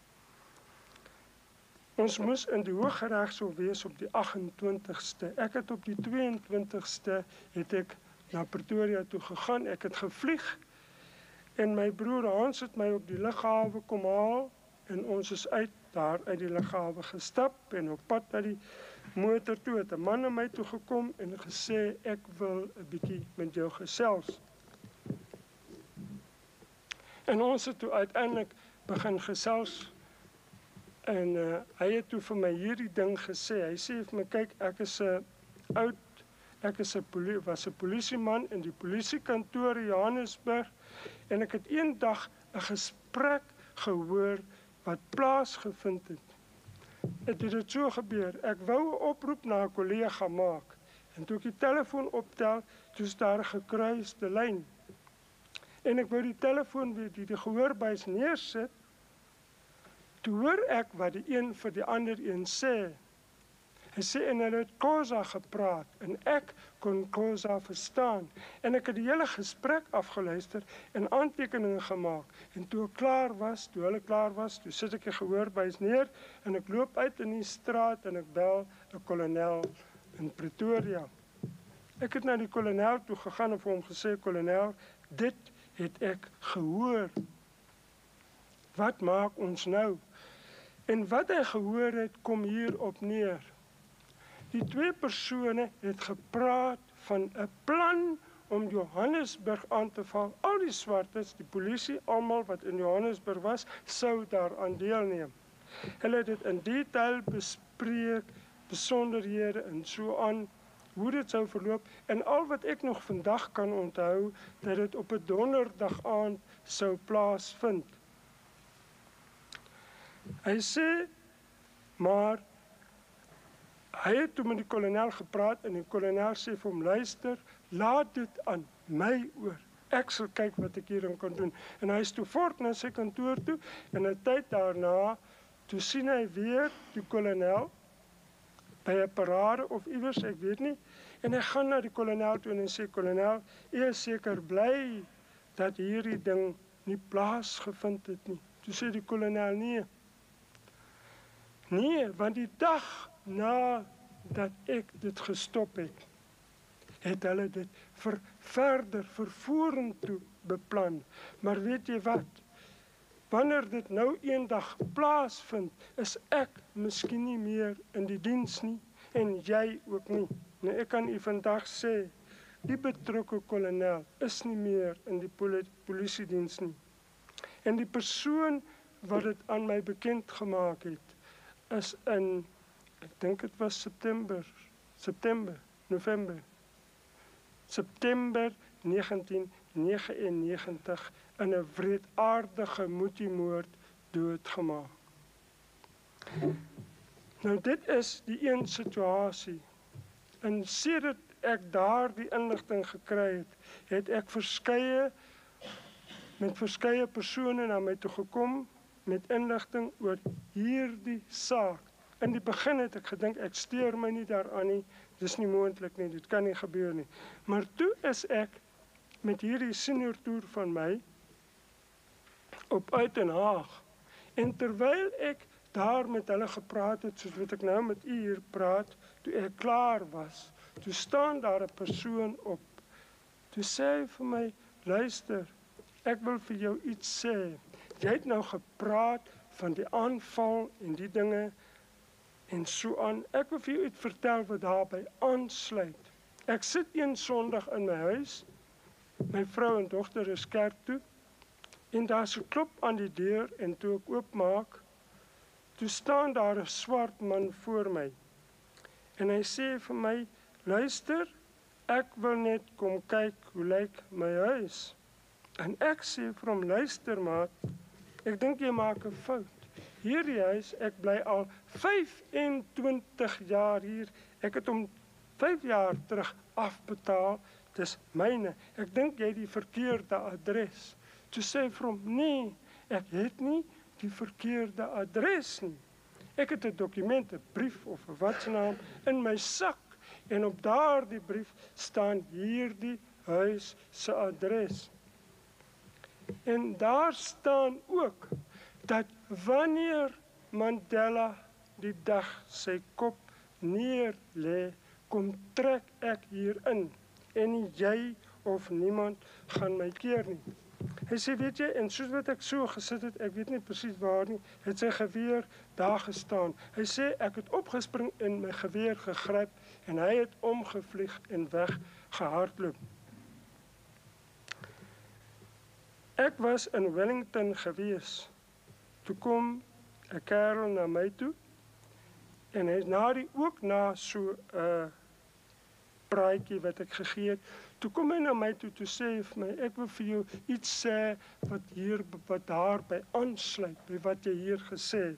Ons moes in die Hooggeregshof wees op die 28ste. Ek het op die 22ste het ek na Pretoria toe gegaan. Ek het gevlieg en my broer Hans het my op die lughawe kom haal en ons is daar uit die lughawe gestap en op pad na die motor toe het 'n man na my toe gekom en gesê ek wil 'n bietjie met jou gesels. En ons het toe uiteindelik begin gesels en hy het toe vir my hierdie ding gesê. Hy sê vir my, kyk, ek was 'n polisieman in die polisiekantoor in Johannesburg en ek het eendag 'n gesprek gehoor wat plaasgevind het. Het dit so gebeur, ek wou 'n oproep na 'n kollega maak, en toe ek die telefoon optel, toe is daar 'n gekruiste lyn. En ek wou die telefoon weer die gehoorbuis neersit, toe hoor ek wat die een vir die ander een sê. Hy sê, en hulle het Xhosa gepraat, en ek kon Xhosa verstaan. En ek het die hele gesprek afgeluister en aantekeninge gemaak. En toe hulle klaar was, toe sit ek die gehoorbuis neer, en ek loop uit in die straat, en ek bel 'n kolonel in Pretoria. Ek het na die kolonel toe gegaan en vir hom gesê, kolonel, dit het ek gehoor. Wat maak ons nou? En wat hy gehoor het, kom hierop neer. Die twee persone het gepraat van 'n plan om Johannesburg aan te val. Al die swartes, die polisie, almal wat in Johannesburg was, sou daaraan deelneem. Hulle het dit in detail bespreek, besonderhede en so aan, hoe dit sou verloop, en al wat ek nog vandag kan onthou, dat dit op 'n donderdag aand sou plaasvind. Hy sê, maar hy het toe met die kolonel gepraat, en die kolonel sê vir hom, luister, laat dit aan my oor. Ek sal kyk wat ek hierin kan doen. En hy is toe voort na sy kantoor toe, en 'n tyd daarna, toe sien hy weer die kolonel, by 'n parade of iewers, ek weet nie, en hy gaan na die kolonel toe en hy sê, kolonel, u is seker bly dat hierdie ding nie plaasgevind het nie. Toe sê die kolonel, nee, want die dag nadat ek dit gestop het, het hulle dit vir verder vorentoe beplan. Maar weet jy wat? Wanneer dit nou eendag plaasvind, is ek miskien nie meer in die diens nie, en jy ook nie. Nou, ek kan u vandag sê, die betrokke kolonel is nie meer in die polisiediens nie. En die persoon wat dit aan my bekend gemaak het, is in, ek dink het was September 1999 in 'n wreedaardige moediemoord doodgemaak. Nou dit is die een situasie. En sedert ek daardie inligting gekry het, het ek met verskeie persone na my toe gekom met inligting oor hierdie saak. In die begin het ek gedink, ek steur my nie daaraan nie, dis nie moontlik nie, dit kan nie gebeur nie. Maar toe is ek met hierdie senior toer van my op Uitenhaag. En terwyl ek daar met hulle gepraat het, soos wat ek nou met u hier praat, toe ek klaar was, toe staan daar 'n persoon op. Toe sê hy vir my, luister, ek wil vir jou iets sê. Jy het nou gepraat van die aanval en die dinge en so aan. Ek wil vir jou iets vertel wat daarbey aansluit. Ek sit een Sondag in my huis, my vrou en dogter is kerk toe, en daar's 'n klop aan die deur, en toe ek oopmaak, toe staan daar 'n swart man voor my. En hy sê vir my, luister, ek wil net kom kyk hoe lyk my huis. En ek sê vir hom, luister maat, ek dink jy maak 'n fout. Hierdie huis, ek bly al 25 jaar hier. Ek het hom 5 jaar terug afbetaal. Dis myne. Ek dink jy het die verkeerde adres. Toe sê hy vir hom, nee, ek het nie die verkeerde adres nie. Ek het 'n dokument, 'n brief of 'n watsnaam in my sak. En op daardie brief staan hierdie huis se adres. En daar staan ook dat wanneer Mandela die dag sy kop neer lê, kom trek ek hier in. En nie jy of niemand gaan my keer nie. Hy sê, weet jy, en soos wat ek so gesit het, ek weet nie presies waar nie, het sy geweer daar gestaan. Hy sê, ek het opgespring en my geweer gegryp, en hy het omgevlieg en weggehardloop. Ek was in Wellington gewees. Toe kom 'n kerel na my toe, en hy is ook na so 'n braai praatjie wat ek gegee het. Toe kom hy na my toe sê vir my, ek wil vir jou iets sê wat daarby aansluit, by wat jy hier gesê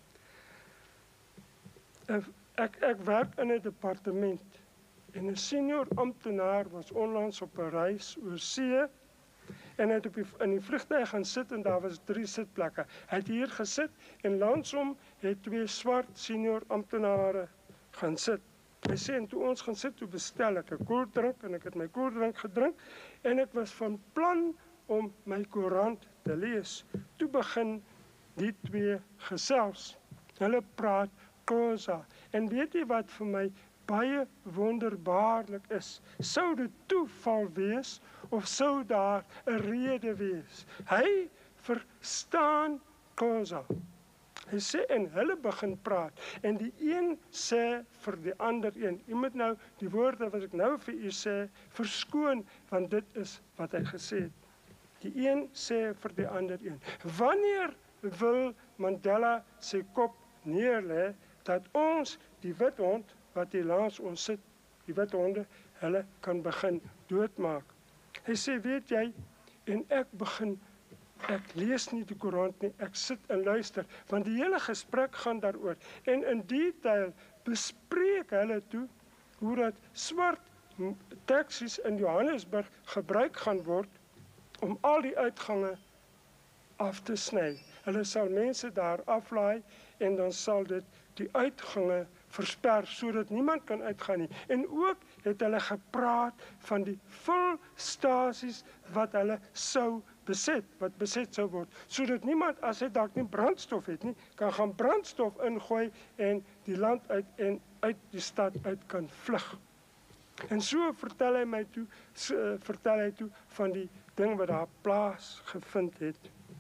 het. Ek werk in 'n departement en 'n senior amptenaar was onlangs op 'n reis oor see en hy het in die vliegtuig gaan sit en daar was 3 sitplekke. Hy het hier gesit en langs hom het 2 swart senior amptenare gaan sit. Hy sê, en toe ons gaan sit, toe bestel ek 'n koeldrink en ek het my koeldrink gedrink en ek was van plan om my koerant te lees. Toe begin die 2 gesels. Hulle praat Xhosa. En weet jy wat vir my baie wonderbaarlik is? Sou dit toeval wees of sou daar 'n rede wees? Hy verstaan Xhosa. Hy sê, en hulle begin praat, en die een sê vir die ander een, jy moet nou die woorde wat ek nou vir u sê, verskoon, want dit is wat hy gesê het. Die een sê vir die ander een, wanneer wil Mandela sy kop neerlê, dat ons die wit hond, wat hier langs ons sit, die wit honde, hulle kan begin doodmaak. Hy sê, weet jy, en ek lees nie die koerant nie, ek sit en luister, want die hele gesprek gaan daaroor. En in detail bespreek hulle toe, hoe dat swart taksies in Johannesburg gebruik gaan word, om al die uitgange af te sny. Hulle sal mense daar aflaai, en dan sal dit die uitgange versper, sodat niemand kan uitgaan nie. En ook het hulle gepraat van die vulstasies wat hulle sou beset, wat beset sou word, sodat niemand, as hy dalk nie brandstof het nie, kan gaan brandstof ingooi en die land uit en uit die stad uit kan vlug. En so vertel hy toe van die ding wat daar plaasgevind het.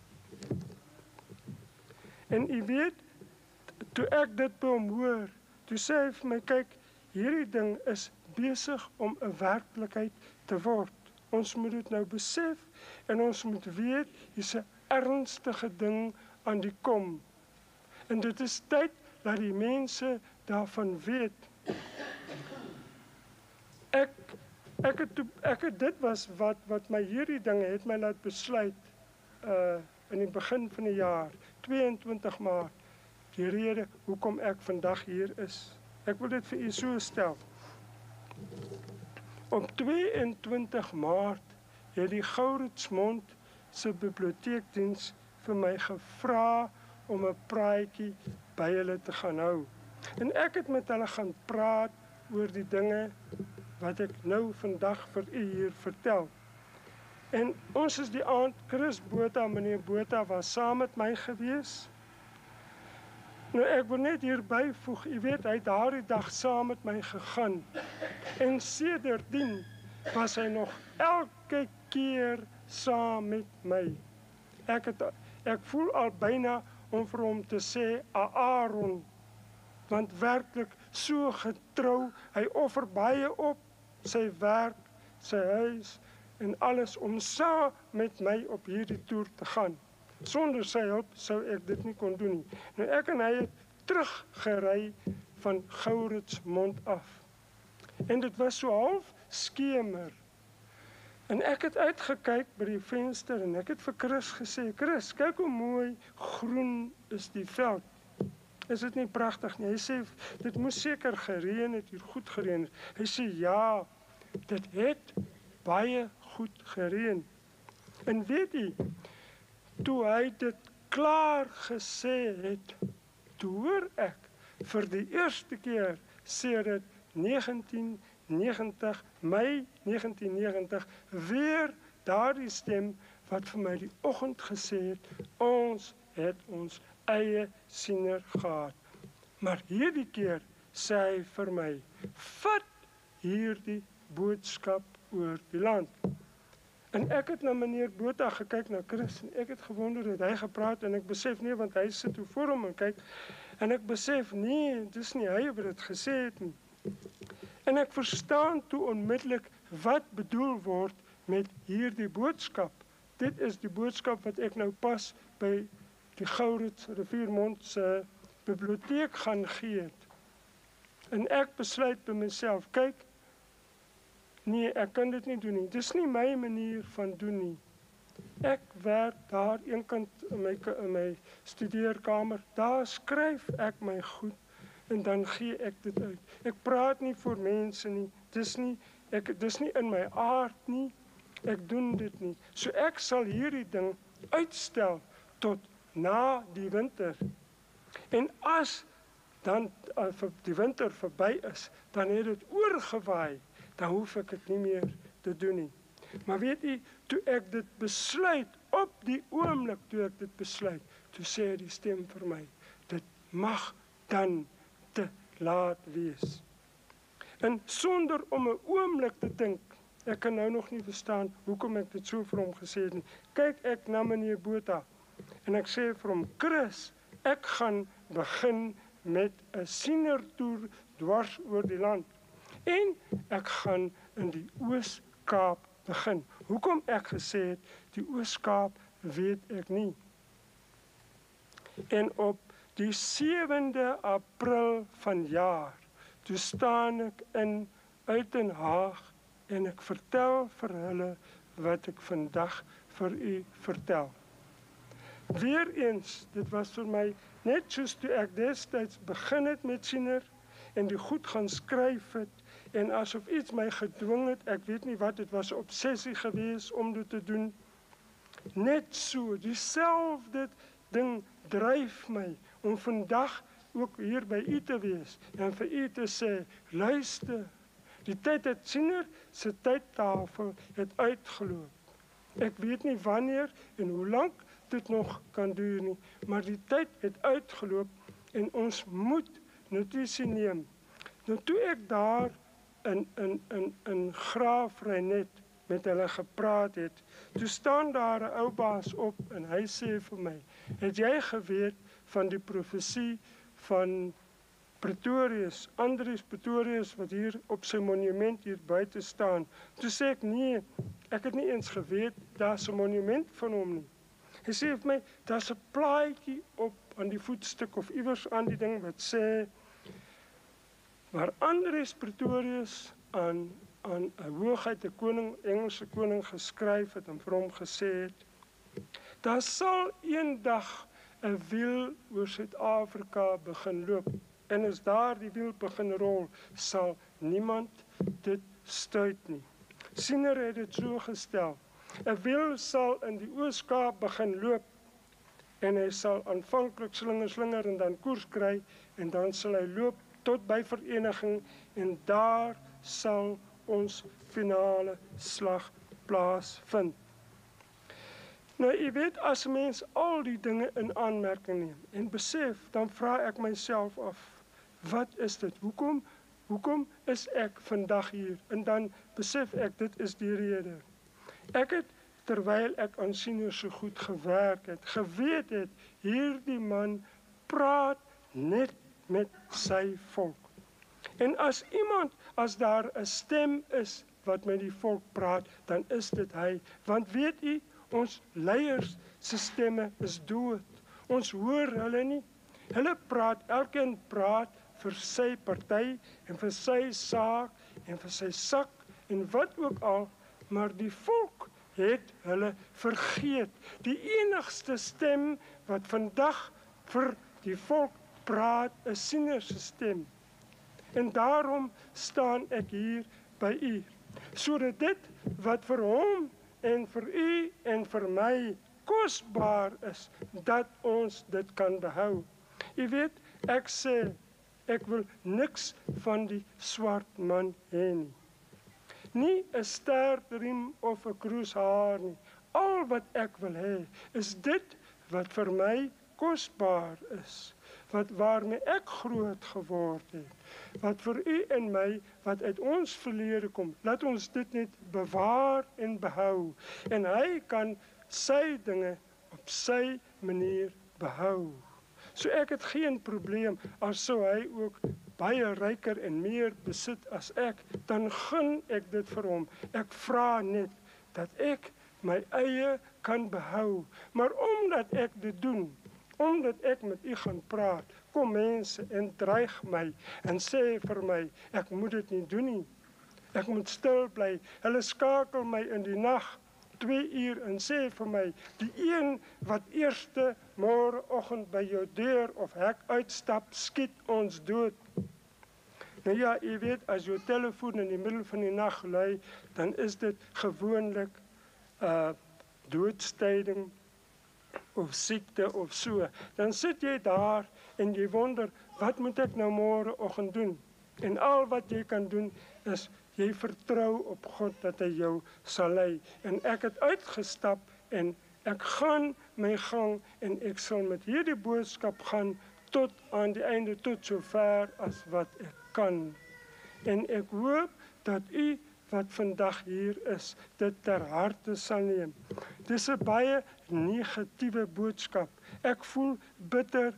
En u weet, toe ek dit by hom hoor, toe sê hy vir my, kyk, hierdie ding is besig om 'n werklikheid te word. Ons moet dit nou besef en ons moet weet, hier's 'n ernstige ding aan die kom. En dit is tyd dat die mense daarvan weet. Dit was wat my hierdie dinge het my laat besluit in die begin van die jaar, 22 Maart, die rede hoekom ek vandag hier is. Ek wil dit vir u so stel. Op 22 Maart het die Gouritsmond se biblioteekdiens vir my gevra om 'n praatjie by hulle te gaan hou. En ek het met hulle gaan praat oor die dinge wat ek nou vandag vir u hier vertel. En ons is die aand, Chris Botha, meneer Botha was saam met my gewees. Nou ek wil net hier byvoeg, u weet, hy het daardie dag saam met my gegaan. En sedertdien was hy nog elke keer saam met my. Ek voel al byna om vir hom te sê, Aaron, want werklik so getrou, hy offer baie op, sy werk, sy huis en alles om saam met my op hierdie toer te gaan. Sonder sy hulp sou ek dit nie kon doen nie. Nou ek en hy het teruggery van Gouritsmond af. En dit was so half skemer. En ek het uitgekyk by die venster en ek het vir Chris gesê, Chris, kyk hoe mooi groen is die veld. Is dit nie pragtig nie? Hy sê, dit moes seker gereën het, hier goed gereën het. Hy sê, ja, dit het baie goed gereën. En weet u, toe hy dit klaar gesê het, toe hoor ek vir die eerste keer sedert 1990, Mei 1990, weer daardie stem wat vir my die oggend gesê het, ons het ons eie siener gehad. Maar hierdie keer sê hy vir my, vat hierdie boodskap oor die land. En ek het na meneer Botha gekyk, na Chris, en ek het gewonder, het hy gepraat, en ek besef nie, want hy sit toe voor hom en kyk, en ek besef, nee, dis nie hy wat dit gesê het nie. En ek verstaan toe onmiddellik wat bedoel word met hierdie boodskap. Dit is die boodskap wat ek nou pas by die Gourits Riviermond se biblioteek gaan gee het. En ek besluit by myself, kyk, nee, ek kan dit nie doen nie. Dis nie my manier van doen nie. Ek werk daar eenkant in my studeerkamer. Daar skryf ek my goed en dan gee ek dit uit. Ek praat nie voor mense nie. Dis nie in my aard nie. Ek doen dit nie. So ek sal hierdie ding uitstel tot na die winter. En as dan die winter verby is, dan het dit oorgewaai. Dan hoef ek dit nie meer te doen nie. Maar weet jy, toe ek dit besluit, op die oomblik toe ek dit besluit, toe sê die stem vir my, dit mag dan te laat wees. En sonder om 'n oomblik te dink, ek kan nou nog nie verstaan hoekom ek dit so vir hom gesê het nie, kyk ek na meneer Botha, en ek sê vir hom, Chris, ek gaan begin met 'n sienertoer dwars oor die land. En ek gaan in die Oos-Kaap begin. Hoekom ek gesê het, die Oos-Kaap weet ek nie. En op die 7de April vanjaar, toe staan ek in Uitenhaag en ek vertel vir hulle wat ek vandag vir u vertel. Weereens, dit was vir my net soos toe ek destyds begin het met siener en die goed gaan skryf het en asof iets my gedwing het, ek weet nie wat, dit was 'n obsessie gewees om dit te doen. Net so, dieselfde ding dryf my om vandag ook hier by u te wees en vir u te sê, luister, die tyd het siener se tydtafel het uitgeloop. Ek weet nie wanneer en hoe lank dit nog kan duur nie, maar die tyd het uitgeloop en ons moet notisie neem. Nou toe ek daar in Graafrenet met hulle gepraat het, toe staan daar 'n ou baas op en hy sê vir my, het jy geweet van die profesie van Pretorius, Andries Pretorius, wat hier op sy monument hier buite staan? Toe sê ek, nee, ek het nie eens geweet, daar's 'n monument van hom nie. Hy sê vir my, daar's 'n plaatjie op aan die voetstuk of iewers aan die ding wat sê, waar Andries Pretorius aan 'n hoogheid, 'n koning, Engelse koning geskryf het en vir hom gesê het, daar sal eendag 'n wiel oor Suid-Afrika begin loop. En as daar die wiel begin rol, sal niemand dit stuit nie. Siener het dit so gestel. 'n Wiel sal in die Oos-Kaap begin loop en hy sal aanvanklik slinger en dan koers kry en dan sal hy loop tot by vereniging en daar sal ons finale slag plaasvind. Nou, jy weet, as 'n mens al die dinge in aanmerking neem en besef, dan vra ek myself af, wat is dit? Hoekom is ek vandag hier? En dan besef ek, dit is die rede. Ek het, terwyl ek aan siener so goed gewerk het, geweet het, hierdie man praat net met sy volk. En as daar 'n stem is wat met die volk praat, dan is dit hy. Want weet u, ons leiers se stemme is dood. Ons hoor hulle nie. Hulle praat, elkeen praat vir sy party en vir sy saak en vir sy sak en wat ook al, maar die volk het hulle vergeet. Die enigste stem wat vandag vir die volk praat, is siener se stem. En daarom staan ek hier by u, sodat dit wat vir hom en vir u en vir my kosbaar is, dat ons dit kan behou. U weet, ek sê, ek wil niks van die swart man hê nie. Nie 'n stertriem of 'n kroeshaar nie. Al wat ek wil hê, is dit wat vir my kosbaar is, waarmee ek groot geword het, wat vir u en my, wat uit ons verlede kom, laat ons dit net bewaar en behou, en hy kan sy dinge op sy manier behou. So ek het geen probleem, as sou hy ook baie ryker en meer besit as ek, dan gun ek dit vir hom. Ek vra net, dat ek my eie kan behou, maar omdat ek dit doen, omdat ek met u gaan praat, kom mense en dreig my en sê vir my, ek moet dit nie doen nie. Ek moet stil bly. Hulle skakel my in die nag 2 uur en sê vir my, die een wat eerste môreoggend by jou deur of hek uitstap, skiet ons dood. Nou ja, jy weet, as jou telefoon in die middel van die nag lui, dan is dit gewoonlik doodstyding of siekte of so. Dan sit jy daar en jy wonder, wat moet ek nou môreoggend doen? En al wat jy kan doen is, jy vertrou op God dat hy jou sal lei. En ek het uitgestap en ek gaan my gang en ek sal met hierdie boodskap gaan tot aan die einde, tot so ver as wat ek kan. En ek hoop dat u wat vandag hier is, dit ter harte sal neem. Dis 'n baie negatiewe boodskap. Ek voel bitter,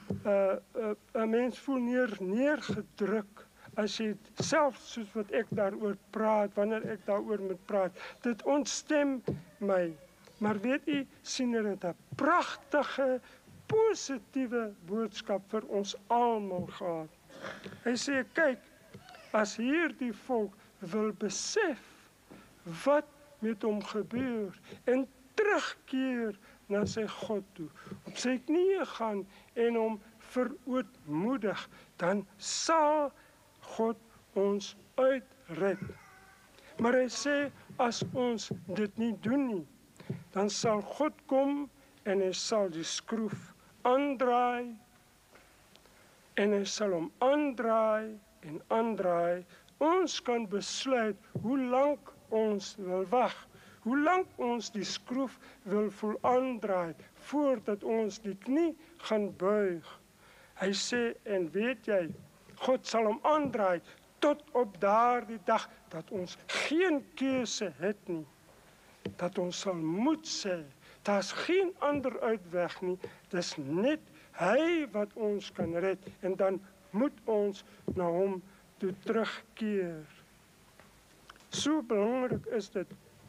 'n mens voel neergedruk as jy selfs soos wat ek daaroor praat, wanneer ek daaroor moet praat, dit ontstem my. Maar weet u, sien dit 'n pragtige, positiewe boodskap vir ons almal gehad. Hy sê, kyk, as hierdie volk wil besef wat met hom gebeur en terugkeer na sy God toe, op sy knieë gaan en hom verootmoedig, dan sal God ons uitred. Maar hy sê, as ons dit nie doen nie, dan sal God kom en hy sal die skroef aandraai en hy sal hom aandraai en aandraai. Ons kan besluit hoe lank ons wil wag, hoe lank ons die skroef wil voel aandraai, voordat ons die knie gaan buig. Hy sê, en weet jy, God sal hom aandraai tot op daardie dag dat ons geen keuse het nie. Dat ons sal moet sê, daar's geen ander uitweg nie, dis net hy wat ons kan red en dan moet ons na hom toe terugkeer. So belangrik is dit.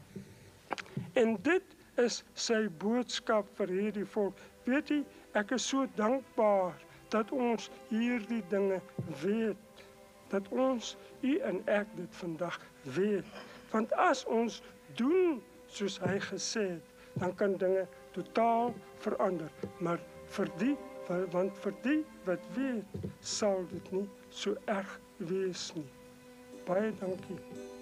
En dit is sy boodskap vir hierdie volk. Weet jy, ek is so dankbaar dat ons hierdie dinge weet. Dat ons, u en ek dit vandag weet. Want as ons doen soos hy gesê het, dan kan dinge totaal verander. Maar vir die wat weet, sal dit nie so erg wees nie. Baie dankie.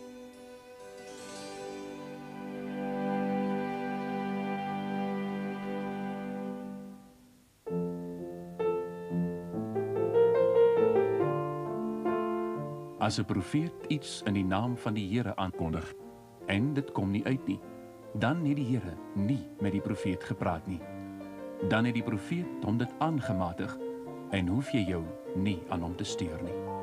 As 'n profeet iets in die naam van die Here aankondig en dit kom nie uit nie, dan het die Here nie met die profeet gepraat nie. Dan het die profeet hom dit aangematig en hoef jy jou nie aan hom te steur nie.